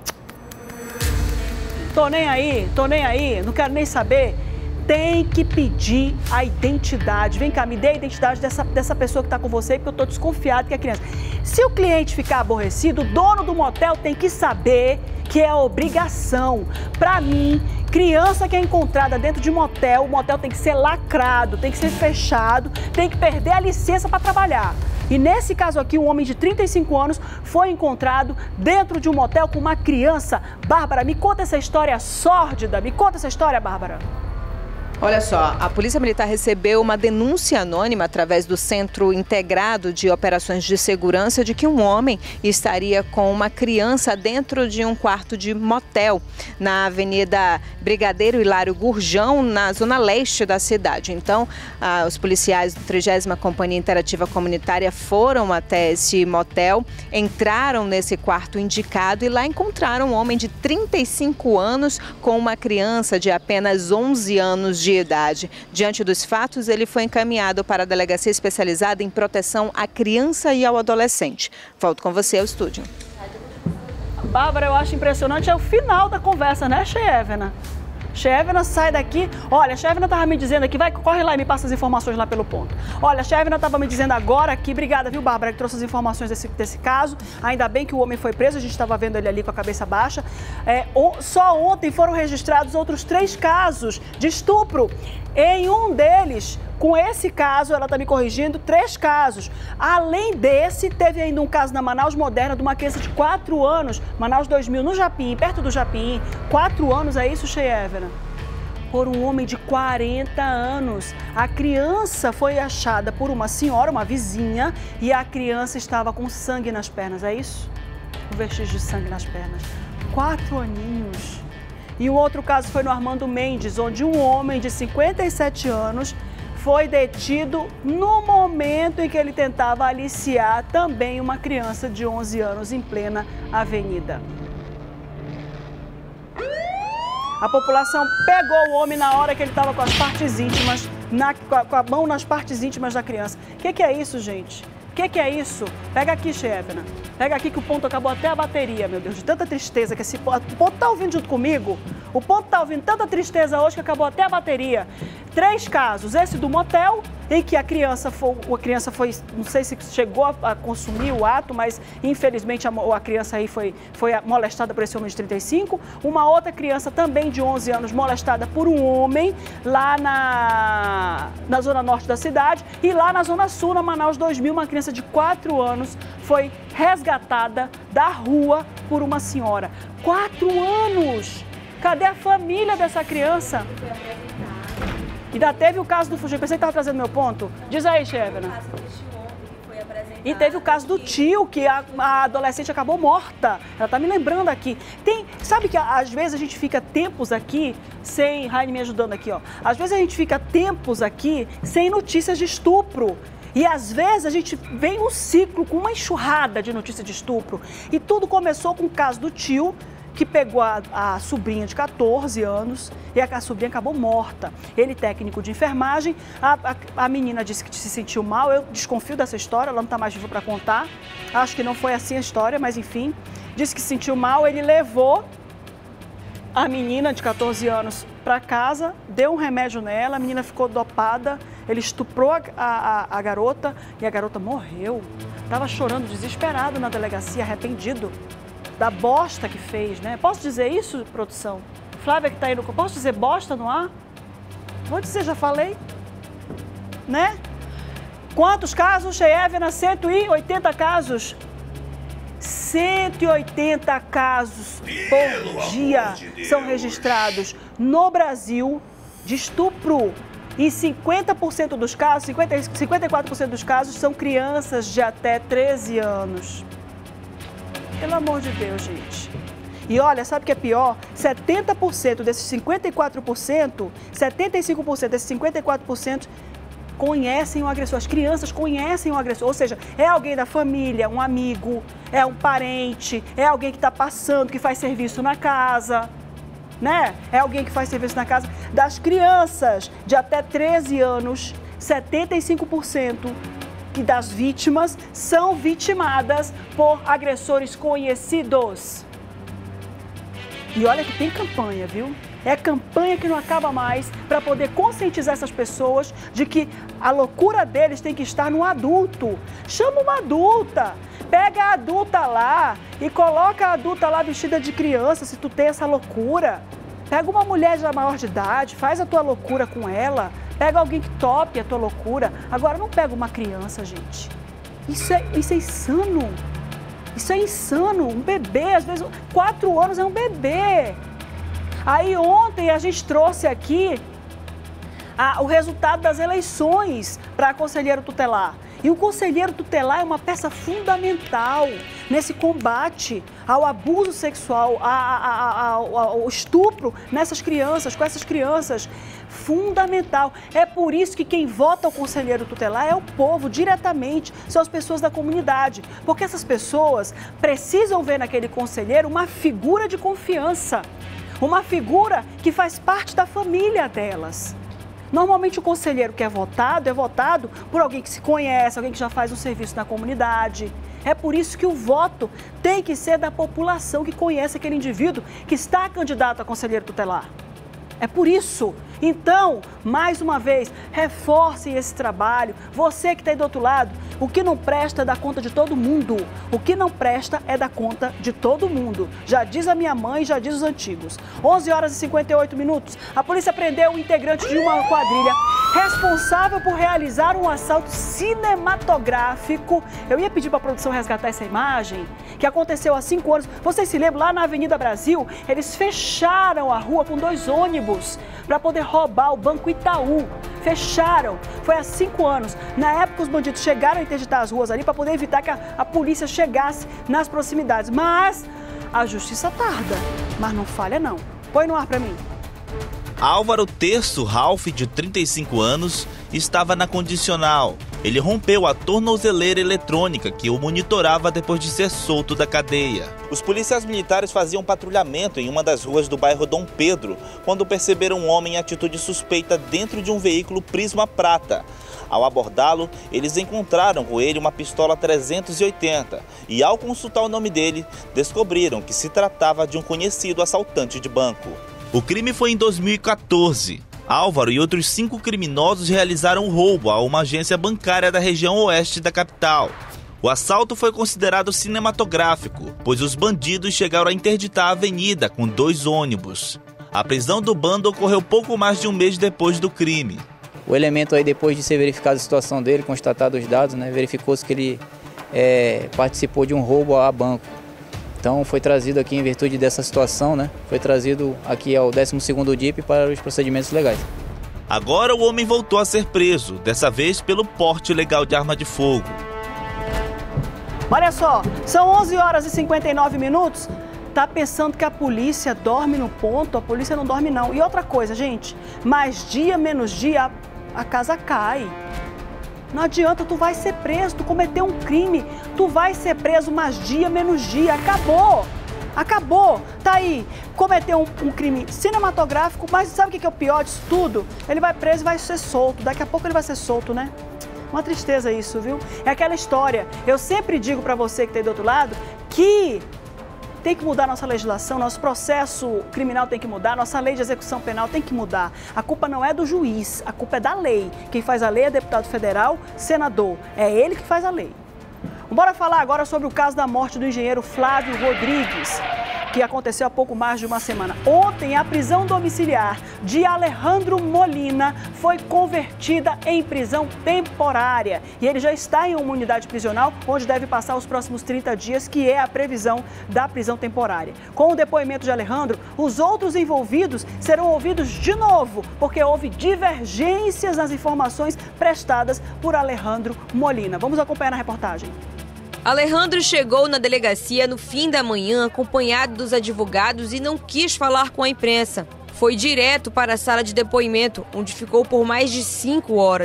Tô nem aí, não quero nem saber. Tem que pedir a identidade. Vem cá, me dê a identidade dessa pessoa que está com você, porque eu estou desconfiado que é criança. Se o cliente ficar aborrecido, o dono do motel tem que saber que é obrigação. Para mim, criança que é encontrada dentro de motel, o motel tem que ser lacrado, tem que ser fechado, tem que perder a licença para trabalhar. E nesse caso aqui, um homem de 35 anos foi encontrado dentro de um motel com uma criança. Bárbara, me conta essa história sórdida. Me conta essa história, Bárbara. Olha só, a Polícia Militar recebeu uma denúncia anônima através do Centro Integrado de Operações de Segurança de que um homem estaria com uma criança dentro de um quarto de motel na Avenida Brigadeiro Hilário Gurjão, na zona leste da cidade. Então, os policiais da 30ª Companhia Interativa Comunitária foram até esse motel, entraram nesse quarto indicado e lá encontraram um homem de 35 anos com uma criança de apenas 11 anos de idade. Diante dos fatos, ele foi encaminhado para a Delegacia Especializada em Proteção à Criança e ao Adolescente. Volto com você ao estúdio. Bárbara, eu acho impressionante, é o final da conversa, né, Chevena? Chevena sai daqui. Olha, a Chevena estava me dizendo aqui, corre lá e me passa as informações lá pelo ponto. Olha, a Chevena estava me dizendo agora aqui, obrigada, viu, Bárbara, que trouxe as informações desse caso. Ainda bem que o homem foi preso, a gente estava vendo ele ali com a cabeça baixa. Só ontem foram registrados outros 3 casos de estupro. Em um deles, com esse caso, ela está me corrigindo, 3 casos. Além desse, teve ainda um caso na Manaus Moderna de uma criança de 4 anos, Manaus 2000, no Japim, perto do Japim. 4 anos, é isso, Cheyevna? Por um homem de 40 anos. A criança foi achada por uma senhora, uma vizinha, e a criança estava com sangue nas pernas, é isso? Um vestígio de sangue nas pernas. 4 aninhos. E um outro caso foi no Armando Mendes, onde um homem de 57 anos foi detido no momento em que ele tentava aliciar também uma criança de 11 anos em plena avenida. A população pegou o homem na hora que ele estava com as partes íntimas, com a mão nas partes íntimas da criança. O que é isso, gente? O que é isso? Pega aqui, Chevena. Pega aqui que o ponto acabou até a bateria, meu Deus, de tanta tristeza que esse ponto... O ponto tá ouvindo junto comigo? O ponto tá ouvindo tanta tristeza hoje que acabou até a bateria. 3 casos. Esse do motel, em que a criança foi, não sei se chegou a consumir o ato, mas infelizmente a criança aí foi molestada por esse homem de 35. Uma outra criança também de 11 anos molestada por um homem lá na zona norte da cidade. E lá na zona sul, na Manaus 2000, uma criança de 4 anos foi resgatada da rua por uma senhora. 4 anos! Cadê a família dessa criança? Ainda teve o caso do Fugir. Pensei que estava trazendo meu ponto. Diz aí, Chevena. E teve o caso do tio, que a adolescente acabou morta. Ela está me lembrando aqui. Sabe que às vezes a gente fica tempos aqui sem... Raine me ajudando aqui, ó. Às vezes a gente fica tempos aqui sem notícias de estupro. E às vezes a gente vem um ciclo com uma enxurrada de notícias de estupro. E tudo começou com o caso do tio, que pegou a sobrinha de 14 anos e a sobrinha acabou morta. Ele, técnico de enfermagem, a menina disse que se sentiu mal. Eu desconfio dessa história, ela não está mais viva para contar. Acho que não foi assim a história, mas enfim. Disse que se sentiu mal, ele levou a menina de 14 anos para casa, deu um remédio nela, a menina ficou dopada, ele estuprou a garota e a garota morreu. Estava chorando, desesperado na delegacia, arrependido da bosta que fez, né? Posso dizer isso, produção? Flávia que tá aí no... Posso dizer bosta no ar? Vou dizer, já falei. Né? Quantos casos, Cheyevna? 180 casos. 180 casos por dia são registrados no Brasil de estupro. E 50% dos casos, 54% dos casos são crianças de até 13 anos. Pelo amor de Deus, gente. E olha, sabe o que é pior? 70% desses 54%, 75% desses 54% conhecem o agressor, as crianças conhecem o agressor, ou seja, é alguém da família, um amigo, é um parente, é alguém que está passando, que faz serviço na casa, né? É alguém que faz serviço na casa. Das crianças de até 13 anos, 75% das vítimas são vitimadas por agressores conhecidos. E olha que tem campanha, viu? É campanha que não acaba mais para poder conscientizar essas pessoas de que a loucura deles tem que estar no adulto. Chama uma adulta, pega a adulta lá e coloca a adulta lá vestida de criança, se tu tem essa loucura. Pega uma mulher já maior de idade, faz a tua loucura com ela. Pega alguém que tope a tua loucura. Agora não pega uma criança, gente. Isso é insano. Isso é insano. Um bebê, às vezes 4 anos é um bebê. Aí ontem a gente trouxe aqui o resultado das eleições para conselheiro tutelar. E o conselheiro tutelar é uma peça fundamental nesse combate ao abuso sexual, ao estupro nessas crianças, com essas crianças. Fundamental. É por isso que quem vota o conselheiro tutelar é o povo, diretamente, são as pessoas da comunidade. Porque essas pessoas precisam ver naquele conselheiro uma figura de confiança, uma figura que faz parte da família delas. Normalmente o conselheiro que é votado por alguém que se conhece, alguém que já faz um serviço na comunidade. É por isso que o voto tem que ser da população que conhece aquele indivíduo que está candidato a conselheiro tutelar. É por isso. Então, mais uma vez, reforcem esse trabalho. Você que está aí do outro lado, o que não presta é da conta de todo mundo. O que não presta é da conta de todo mundo. Já diz a minha mãe, já diz os antigos. 11 horas e 58 minutos. A polícia prendeu um integrante de uma quadrilha responsável por realizar um assalto cinematográfico. Eu ia pedir para a produção resgatar essa imagem, que aconteceu há 5 anos. Vocês se lembram, lá na Avenida Brasil, eles fecharam a rua com 2 ônibus para poder roubar o Banco Itaú. Fecharam. Foi há 5 anos. Na época, os bandidos chegaram a interditar as ruas ali para poder evitar que a polícia chegasse nas proximidades. Mas a justiça tarda, mas não falha não. Põe no ar para mim. Álvaro Terço Ralph, de 35 anos, estava na condicional. Ele rompeu a tornozeleira eletrônica que o monitorava depois de ser solto da cadeia. Os policiais militares faziam patrulhamento em uma das ruas do bairro Dom Pedro, quando perceberam um homem em atitude suspeita dentro de um veículo Prisma Prata. Ao abordá-lo, eles encontraram com ele uma pistola 380 e, ao consultar o nome dele, descobriram que se tratava de um conhecido assaltante de banco. O crime foi em 2014. Álvaro e outros 5 criminosos realizaram um roubo a uma agência bancária da região oeste da capital. O assalto foi considerado cinematográfico, pois os bandidos chegaram a interditar a avenida com 2 ônibus. A prisão do bando ocorreu pouco mais de um mês depois do crime. O elemento aí, depois de ser verificada a situação dele, constatado os dados, né, verificou-se que ele participou de um roubo a banco. Então foi trazido aqui em virtude dessa situação, né? Foi trazido aqui ao 12º DIP para os procedimentos legais. Agora o homem voltou a ser preso, dessa vez pelo porte ilegal de arma de fogo. Olha só, são 11 horas e 59 minutos. Tá pensando que a polícia dorme no ponto? A polícia não dorme não. E outra coisa, gente, mais dia, menos dia, a casa cai. Não adianta, tu vai ser preso, tu cometeu um crime, tu vai ser preso mais dia, menos dia, acabou. Acabou, tá aí, cometeu um crime cinematográfico, mas sabe o que é o pior disso tudo? Ele vai preso e vai ser solto, daqui a pouco ele vai ser solto, né? Uma tristeza isso, viu? É aquela história, eu sempre digo pra você que tá aí do outro lado, que tem que mudar nossa legislação, nosso processo criminal tem que mudar, nossa lei de execução penal tem que mudar. A culpa não é do juiz, a culpa é da lei. Quem faz a lei é deputado federal, senador. É ele que faz a lei. Bora falar agora sobre o caso da morte do engenheiro Flávio Rodrigues, que aconteceu há pouco mais de uma semana. Ontem, a prisão domiciliar de Alejandro Molina foi convertida em prisão temporária. E ele já está em uma unidade prisional, onde deve passar os próximos 30 dias, que é a previsão da prisão temporária. Com o depoimento de Alejandro, os outros envolvidos serão ouvidos de novo, porque houve divergências nas informações prestadas por Alejandro Molina. Vamos acompanhar na reportagem. Alejandro chegou na delegacia no fim da manhã, acompanhado dos advogados, e não quis falar com a imprensa. Foi direto para a sala de depoimento, onde ficou por mais de 5 horas.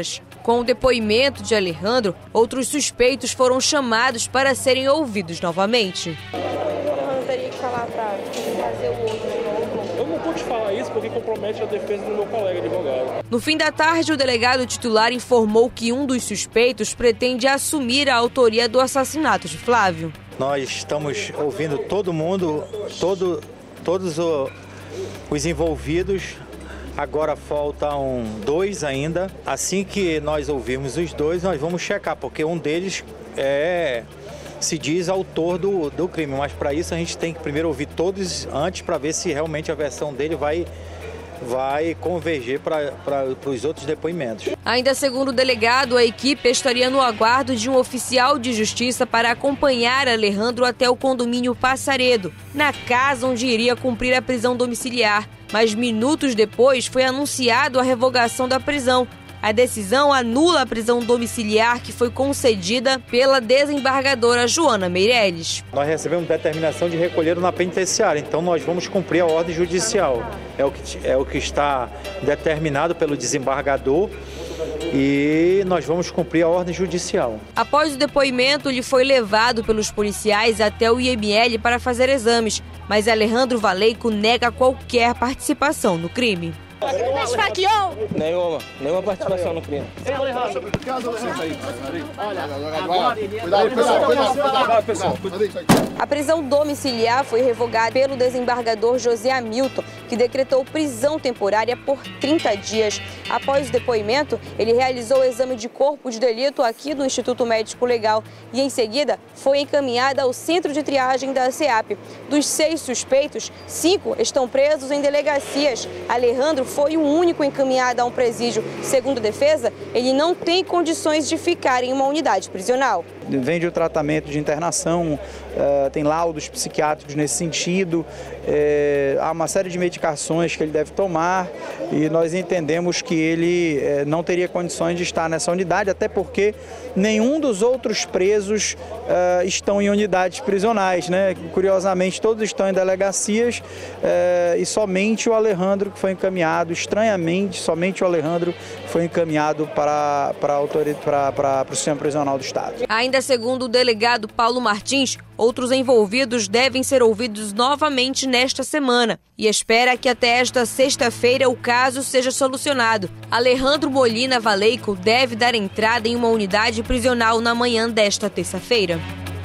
Com o depoimento de Alejandro, outros suspeitos foram chamados para serem ouvidos novamente. Eu teria que falar para fazer o outro de novo. Eu não vou te falar isso porque compromete a defesa do meu colega advogado. No fim da tarde, o delegado titular informou que um dos suspeitos pretende assumir a autoria do assassinato de Flávio. Nós estamos ouvindo todo mundo, todos os envolvidos. Agora faltam 2 ainda. Assim que nós ouvirmos os 2, nós vamos checar, porque um deles se diz autor do crime. Mas para isso a gente tem que primeiro ouvir todos antes para ver se realmente a versão dele vai converger para os outros depoimentos. Ainda segundo o delegado, a equipe estaria no aguardo de um oficial de justiça para acompanhar Alejandro até o condomínio Passaredo, na casa onde iria cumprir a prisão domiciliar. Mas minutos depois foi anunciado a revogação da prisão. A decisão anula a prisão domiciliar que foi concedida pela desembargadora Joana Meirelles. Nós recebemos determinação de recolher na penitenciária, então nós vamos cumprir a ordem judicial. É o que está determinado pelo desembargador e nós vamos cumprir a ordem judicial. Após o depoimento, ele foi levado pelos policiais até o IML para fazer exames, mas Alejandro Valeico nega qualquer participação no crime. Você esfaqueou? Nenhuma participação no crime. A prisão domiciliar foi revogada pelo desembargador José Hamilton, que decretou prisão temporária por 30 dias. Após o depoimento, ele realizou o exame de corpo de delito aqui no Instituto Médico Legal e, em seguida, foi encaminhada ao centro de triagem da SEAP. Dos 6 suspeitos, 5 estão presos em delegacias. Alejandro foi o único encaminhado a um presídio. Segundo a defesa, ele não tem condições de ficar em uma unidade prisional. Vem de um tratamento de internação, tem laudos psiquiátricos nesse sentido, há uma série de medicações que ele deve tomar e nós entendemos que ele não teria condições de estar nessa unidade, até porque nenhum dos outros presos estão em unidades prisionais, né? Curiosamente, todos estão em delegacias e somente o Alejandro que foi encaminhado, estranhamente, somente o Alejandro foi encaminhado para o sistema prisional do Estado. Ainda segundo o delegado Paulo Martins, outros envolvidos devem ser ouvidos novamente nesta semana e espera que até esta sexta-feira o caso seja solucionado. Alejandro Molina Valeico deve dar entrada em uma unidade prisional na manhã desta terça-feira.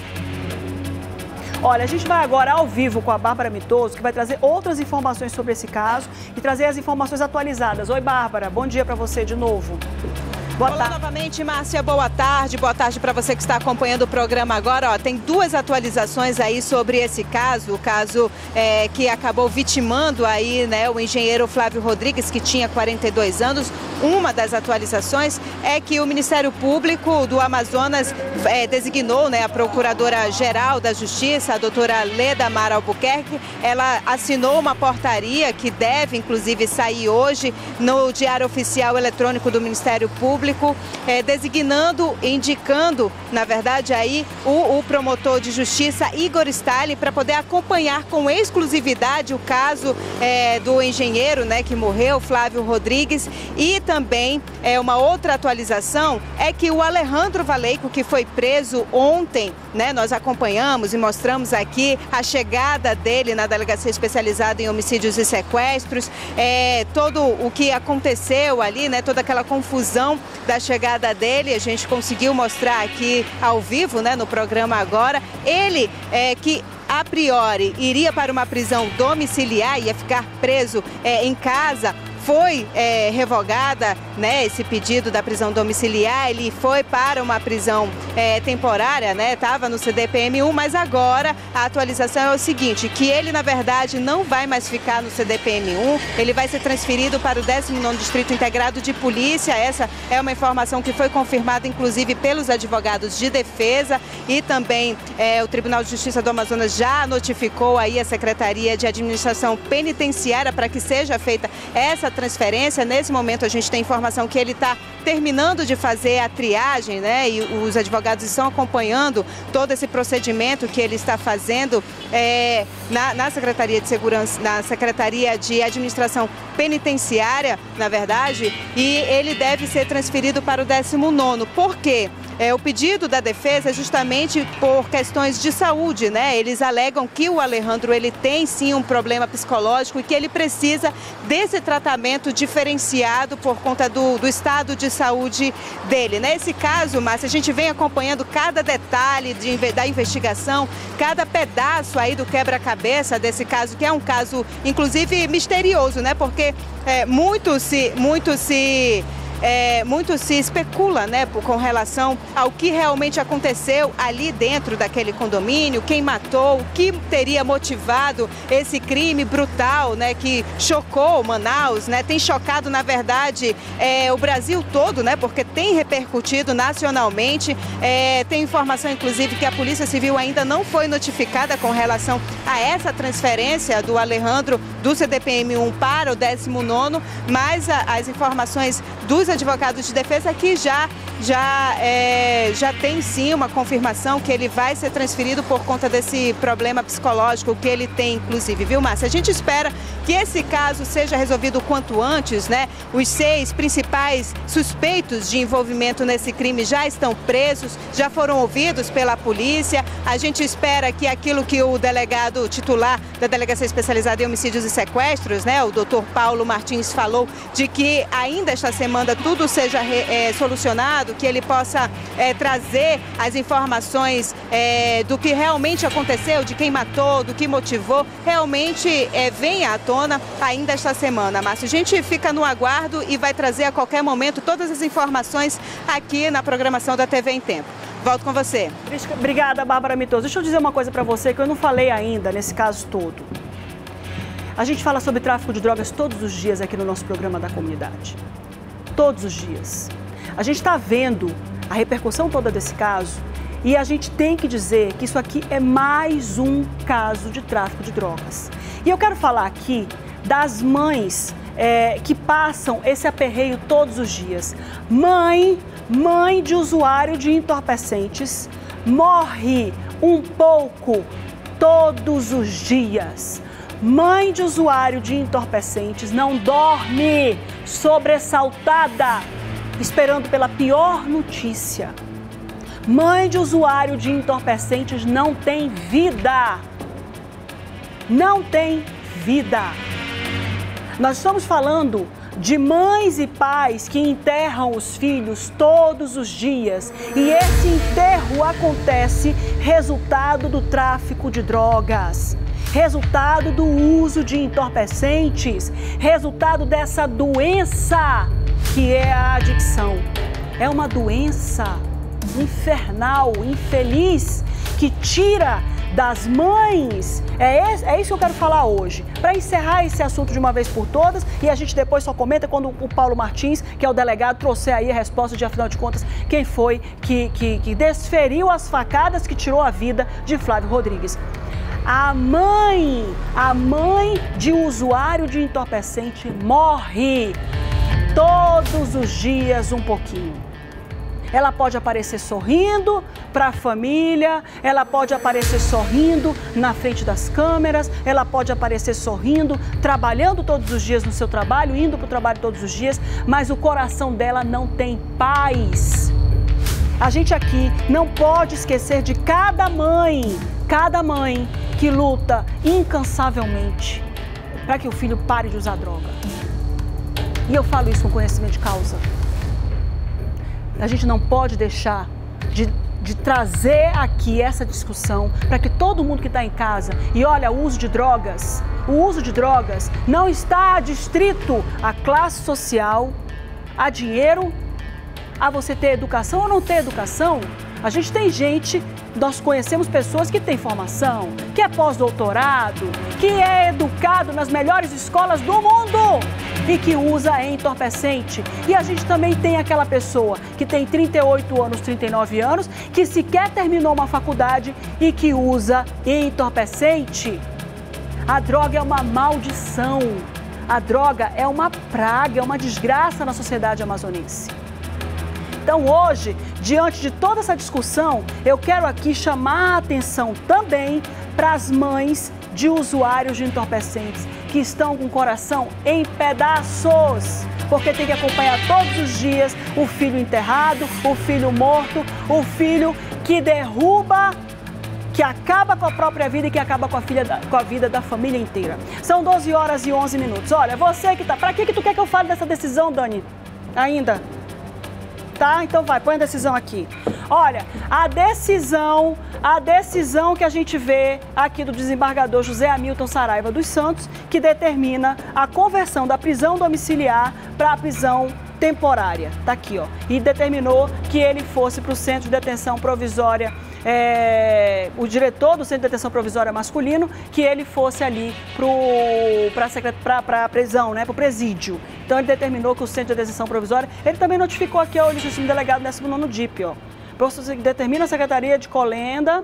Olha, a gente vai agora ao vivo com a Bárbara Mitoso, que vai trazer outras informações sobre esse caso e trazer as informações atualizadas. Oi, Bárbara, bom dia para você de novo. Boa tarde. Olá novamente, Márcia, boa tarde. Boa tarde para você que está acompanhando o programa agora. Ó, tem 2 atualizações aí sobre esse caso, o caso que acabou vitimando aí, né, o engenheiro Flávio Rodrigues, que tinha 42 anos. Uma das atualizações é que o Ministério Público do Amazonas designou, né, a Procuradora-Geral da Justiça, a doutora Leda Mara Albuquerque. Ela assinou uma portaria que deve, inclusive, sair hoje no Diário Oficial Eletrônico do Ministério Público, designando, indicando, na verdade, aí o promotor de justiça Igor Stalin para poder acompanhar com exclusividade o caso do engenheiro, né, que morreu, Flávio Rodrigues. E também uma outra atualização é que o Alejandro Valeico, que foi preso ontem, né, nós acompanhamos e mostramos aqui a chegada dele na Delegacia Especializada em Homicídios e Sequestros, todo o que aconteceu ali, né, toda aquela confusão da chegada dele, a gente conseguiu mostrar aqui ao vivo, né, no programa agora. Ele que a priori iria para uma prisão domiciliar, ia ficar preso em casa, foi revogada, né, esse pedido da prisão domiciliar, ele foi para uma prisão temporária, né, estava no CDPM-1, mas agora a atualização é o seguinte, que ele, na verdade, não vai mais ficar no CDPM-1, ele vai ser transferido para o 19º Distrito Integrado de Polícia. Essa é uma informação que foi confirmada, inclusive, pelos advogados de defesa e também o Tribunal de Justiça do Amazonas já notificou aí a Secretaria de Administração Penitenciária para que seja feita essa transferência. Nesse momento a gente tem informação que ele está terminando de fazer a triagem, né? E os advogados estão acompanhando todo esse procedimento que ele está fazendo na Secretaria de Segurança, na Secretaria de Administração Penitenciária, na verdade, e ele deve ser transferido para o 19º. Por quê? O pedido da defesa é justamente por questões de saúde, né? Eles alegam que o Alejandro ele tem sim um problema psicológico e que ele precisa desse tratamento diferenciado por conta do estado de saúde dele. Nesse caso, Márcia, a gente vem acompanhando cada detalhe da investigação, cada pedaço aí do quebra-cabeça desse caso, que é um caso, inclusive, misterioso, né? Porque muito se especula, né, com relação ao que realmente aconteceu ali dentro daquele condomínio, quem matou, o que teria motivado esse crime brutal, né, que chocou Manaus, né, tem chocado, na verdade, o Brasil todo, né, porque tem repercutido nacionalmente. Tem informação, inclusive, que a Polícia Civil ainda não foi notificada com relação a essa transferência do Alejandro do CDPM-1 para o 19º, mas as informações dos advogados de defesa que já tem sim uma confirmação que ele vai ser transferido por conta desse problema psicológico que ele tem, inclusive, viu, Márcia? A gente espera que esse caso seja resolvido o quanto antes, né? Os 6 principais suspeitos de envolvimento nesse crime já estão presos, já foram ouvidos pela polícia. A gente espera que aquilo que o delegado titular da Delegacia Especializada em Homicídios e Sequestros, né, o Dr. Paulo Martins, falou de que ainda esta semana tudo seja solucionado, que ele possa trazer as informações do que realmente aconteceu, de quem matou, do que motivou, realmente venha à tona ainda esta semana, Márcio. A gente fica no aguardo e vai trazer a qualquer momento todas as informações aqui na programação da TV em Tempo. Volto com você. Obrigada, Bárbara Mitoso. Deixa eu dizer uma coisa para você que eu não falei ainda nesse caso todo. A gente fala sobre tráfico de drogas todos os dias aqui no nosso programa da comunidade. Todos os dias. A gente está vendo a repercussão toda desse caso e a gente tem que dizer que isso aqui é mais um caso de tráfico de drogas. E eu quero falar aqui das mães que passam esse aperreio todos os dias. Mãe de usuário de entorpecentes morre um pouco todos os dias. Mãe de usuário de entorpecentes não dorme sobressaltada, esperando pela pior notícia. Mãe de usuário de entorpecentes não tem vida. Não tem vida. Nós estamos falando de mães e pais que enterram os filhos todos os dias. E esse enterro acontece resultado do tráfico de drogas. Resultado do uso de entorpecentes, resultado dessa doença que é a adicção. É uma doença infernal, infeliz, que tira das mães. É isso que eu quero falar hoje, para encerrar esse assunto de uma vez por todas, e a gente depois só comenta quando o Paulo Martins, que é o delegado, trouxer aí a resposta de, afinal de contas, quem foi que desferiu as facadas que tirou a vida de Flávio Rodrigues. A mãe de usuário de entorpecente morre todos os dias um pouquinho. Ela pode aparecer sorrindo para a família, ela pode aparecer sorrindo na frente das câmeras, ela pode aparecer sorrindo, trabalhando todos os dias no seu trabalho, indo para o trabalho todos os dias, mas o coração dela não tem paz. A gente aqui não pode esquecer de cada mãe que luta incansavelmente para que o filho pare de usar droga. E eu falo isso com conhecimento de causa. A gente não pode deixar de trazer aqui essa discussão para que todo mundo que está em casa, e olha, o uso de drogas não está adstrito à classe social, a dinheiro, a você ter educação ou não ter educação. A gente tem gente, nós conhecemos pessoas que têm formação, que é pós-doutorado, que é educado nas melhores escolas do mundo e que usa entorpecente. E a gente também tem aquela pessoa que tem 38 anos, 39 anos, que sequer terminou uma faculdade e que usa entorpecente. A droga é uma maldição. A droga é uma praga, é uma desgraça na sociedade amazonense. Então hoje, diante de toda essa discussão, eu quero aqui chamar a atenção também para as mães de usuários de entorpecentes que estão com o coração em pedaços, porque tem que acompanhar todos os dias o filho enterrado, o filho morto, o filho que derruba, que acaba com a própria vida e que acaba com a vida da família inteira. São 12 horas e 11 minutos. Olha, você que tá... Pra que tu quer que eu fale dessa decisão, Dani? Ainda? Tá? Então vai, põe a decisão aqui. Olha, a decisão que a gente vê aqui do desembargador José Hamilton Saraiva dos Santos, que determina a conversão da prisão domiciliar para a prisão temporária. Tá aqui, ó. E determinou que ele fosse para o centro de detenção provisória, o diretor do centro de detenção provisória masculino, que ele fosse ali para a prisão, né, para o presídio. Então ele determinou que o centro de detenção provisória, ele também notificou aqui ao legítimo delegado 19º DIP, ó. Determina a Secretaria de Colenda.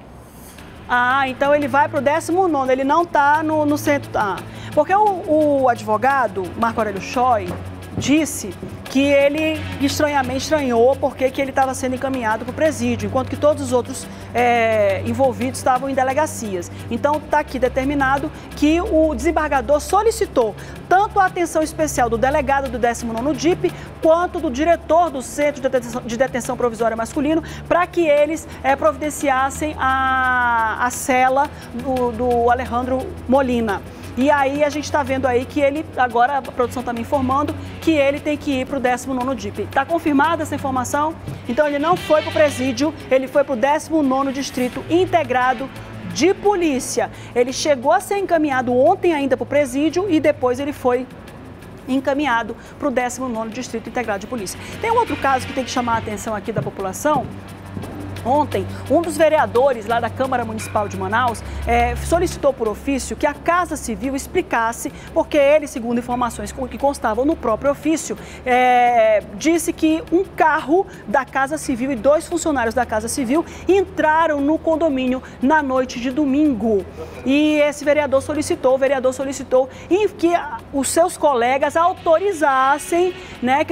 Ah, então ele vai para o 19º, ele não está no centro. Ah, porque o advogado Marco Aurélio Choi disse que ele estranhou porque que ele estava sendo encaminhado para o presídio, enquanto que todos os outros envolvidos estavam em delegacias. Então está aqui determinado que o desembargador solicitou tanto a atenção especial do delegado do 19º DIP, quanto do diretor do Centro de Detenção Provisória Masculino, para que eles providenciassem a cela do Alejandro Molina. E aí a gente está vendo aí que ele, agora a produção está me informando, que ele tem que ir para o 19º DIP. Está confirmada essa informação? Então ele não foi para o presídio, ele foi para o 19º Distrito Integrado de Polícia. Ele chegou a ser encaminhado ontem ainda para o presídio e depois ele foi encaminhado para o 19º Distrito Integrado de Polícia. Tem um outro caso que tem que chamar a atenção aqui da população. Ontem, um dos vereadores lá da Câmara Municipal de Manaus solicitou por ofício que a Casa Civil explicasse, porque ele, segundo informações que constavam no próprio ofício, disse que um carro da Casa Civil e 2 funcionários da Casa Civil entraram no condomínio na noite de domingo. E esse vereador solicitou que os seus colegas autorizassem, né,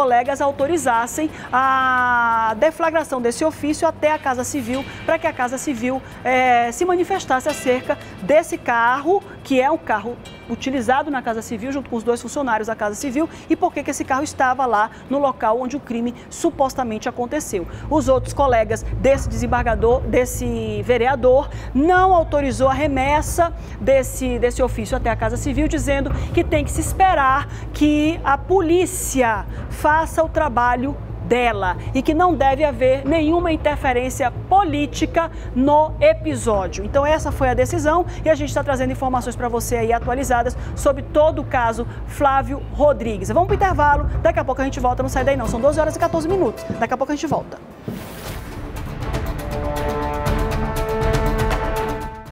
a deflagração desse ofício até a Casa Civil, para que a Casa Civil se manifestasse acerca desse carro, que é um carro utilizado na Casa Civil, junto com os 2 funcionários da Casa Civil, e por que esse carro estava lá no local onde o crime supostamente aconteceu. Os outros colegas desse desembargador, desse vereador, não autorizou a remessa desse ofício até a Casa Civil, dizendo que tem que se esperar que a polícia faça o trabalho dela e que não deve haver nenhuma interferência política no episódio. Então essa foi a decisão e a gente está trazendo informações para você aí atualizadas sobre todo o caso Flávio Rodrigues. Vamos para o intervalo, daqui a pouco a gente volta, não sai daí não, são 12 horas e 14 minutos, daqui a pouco a gente volta.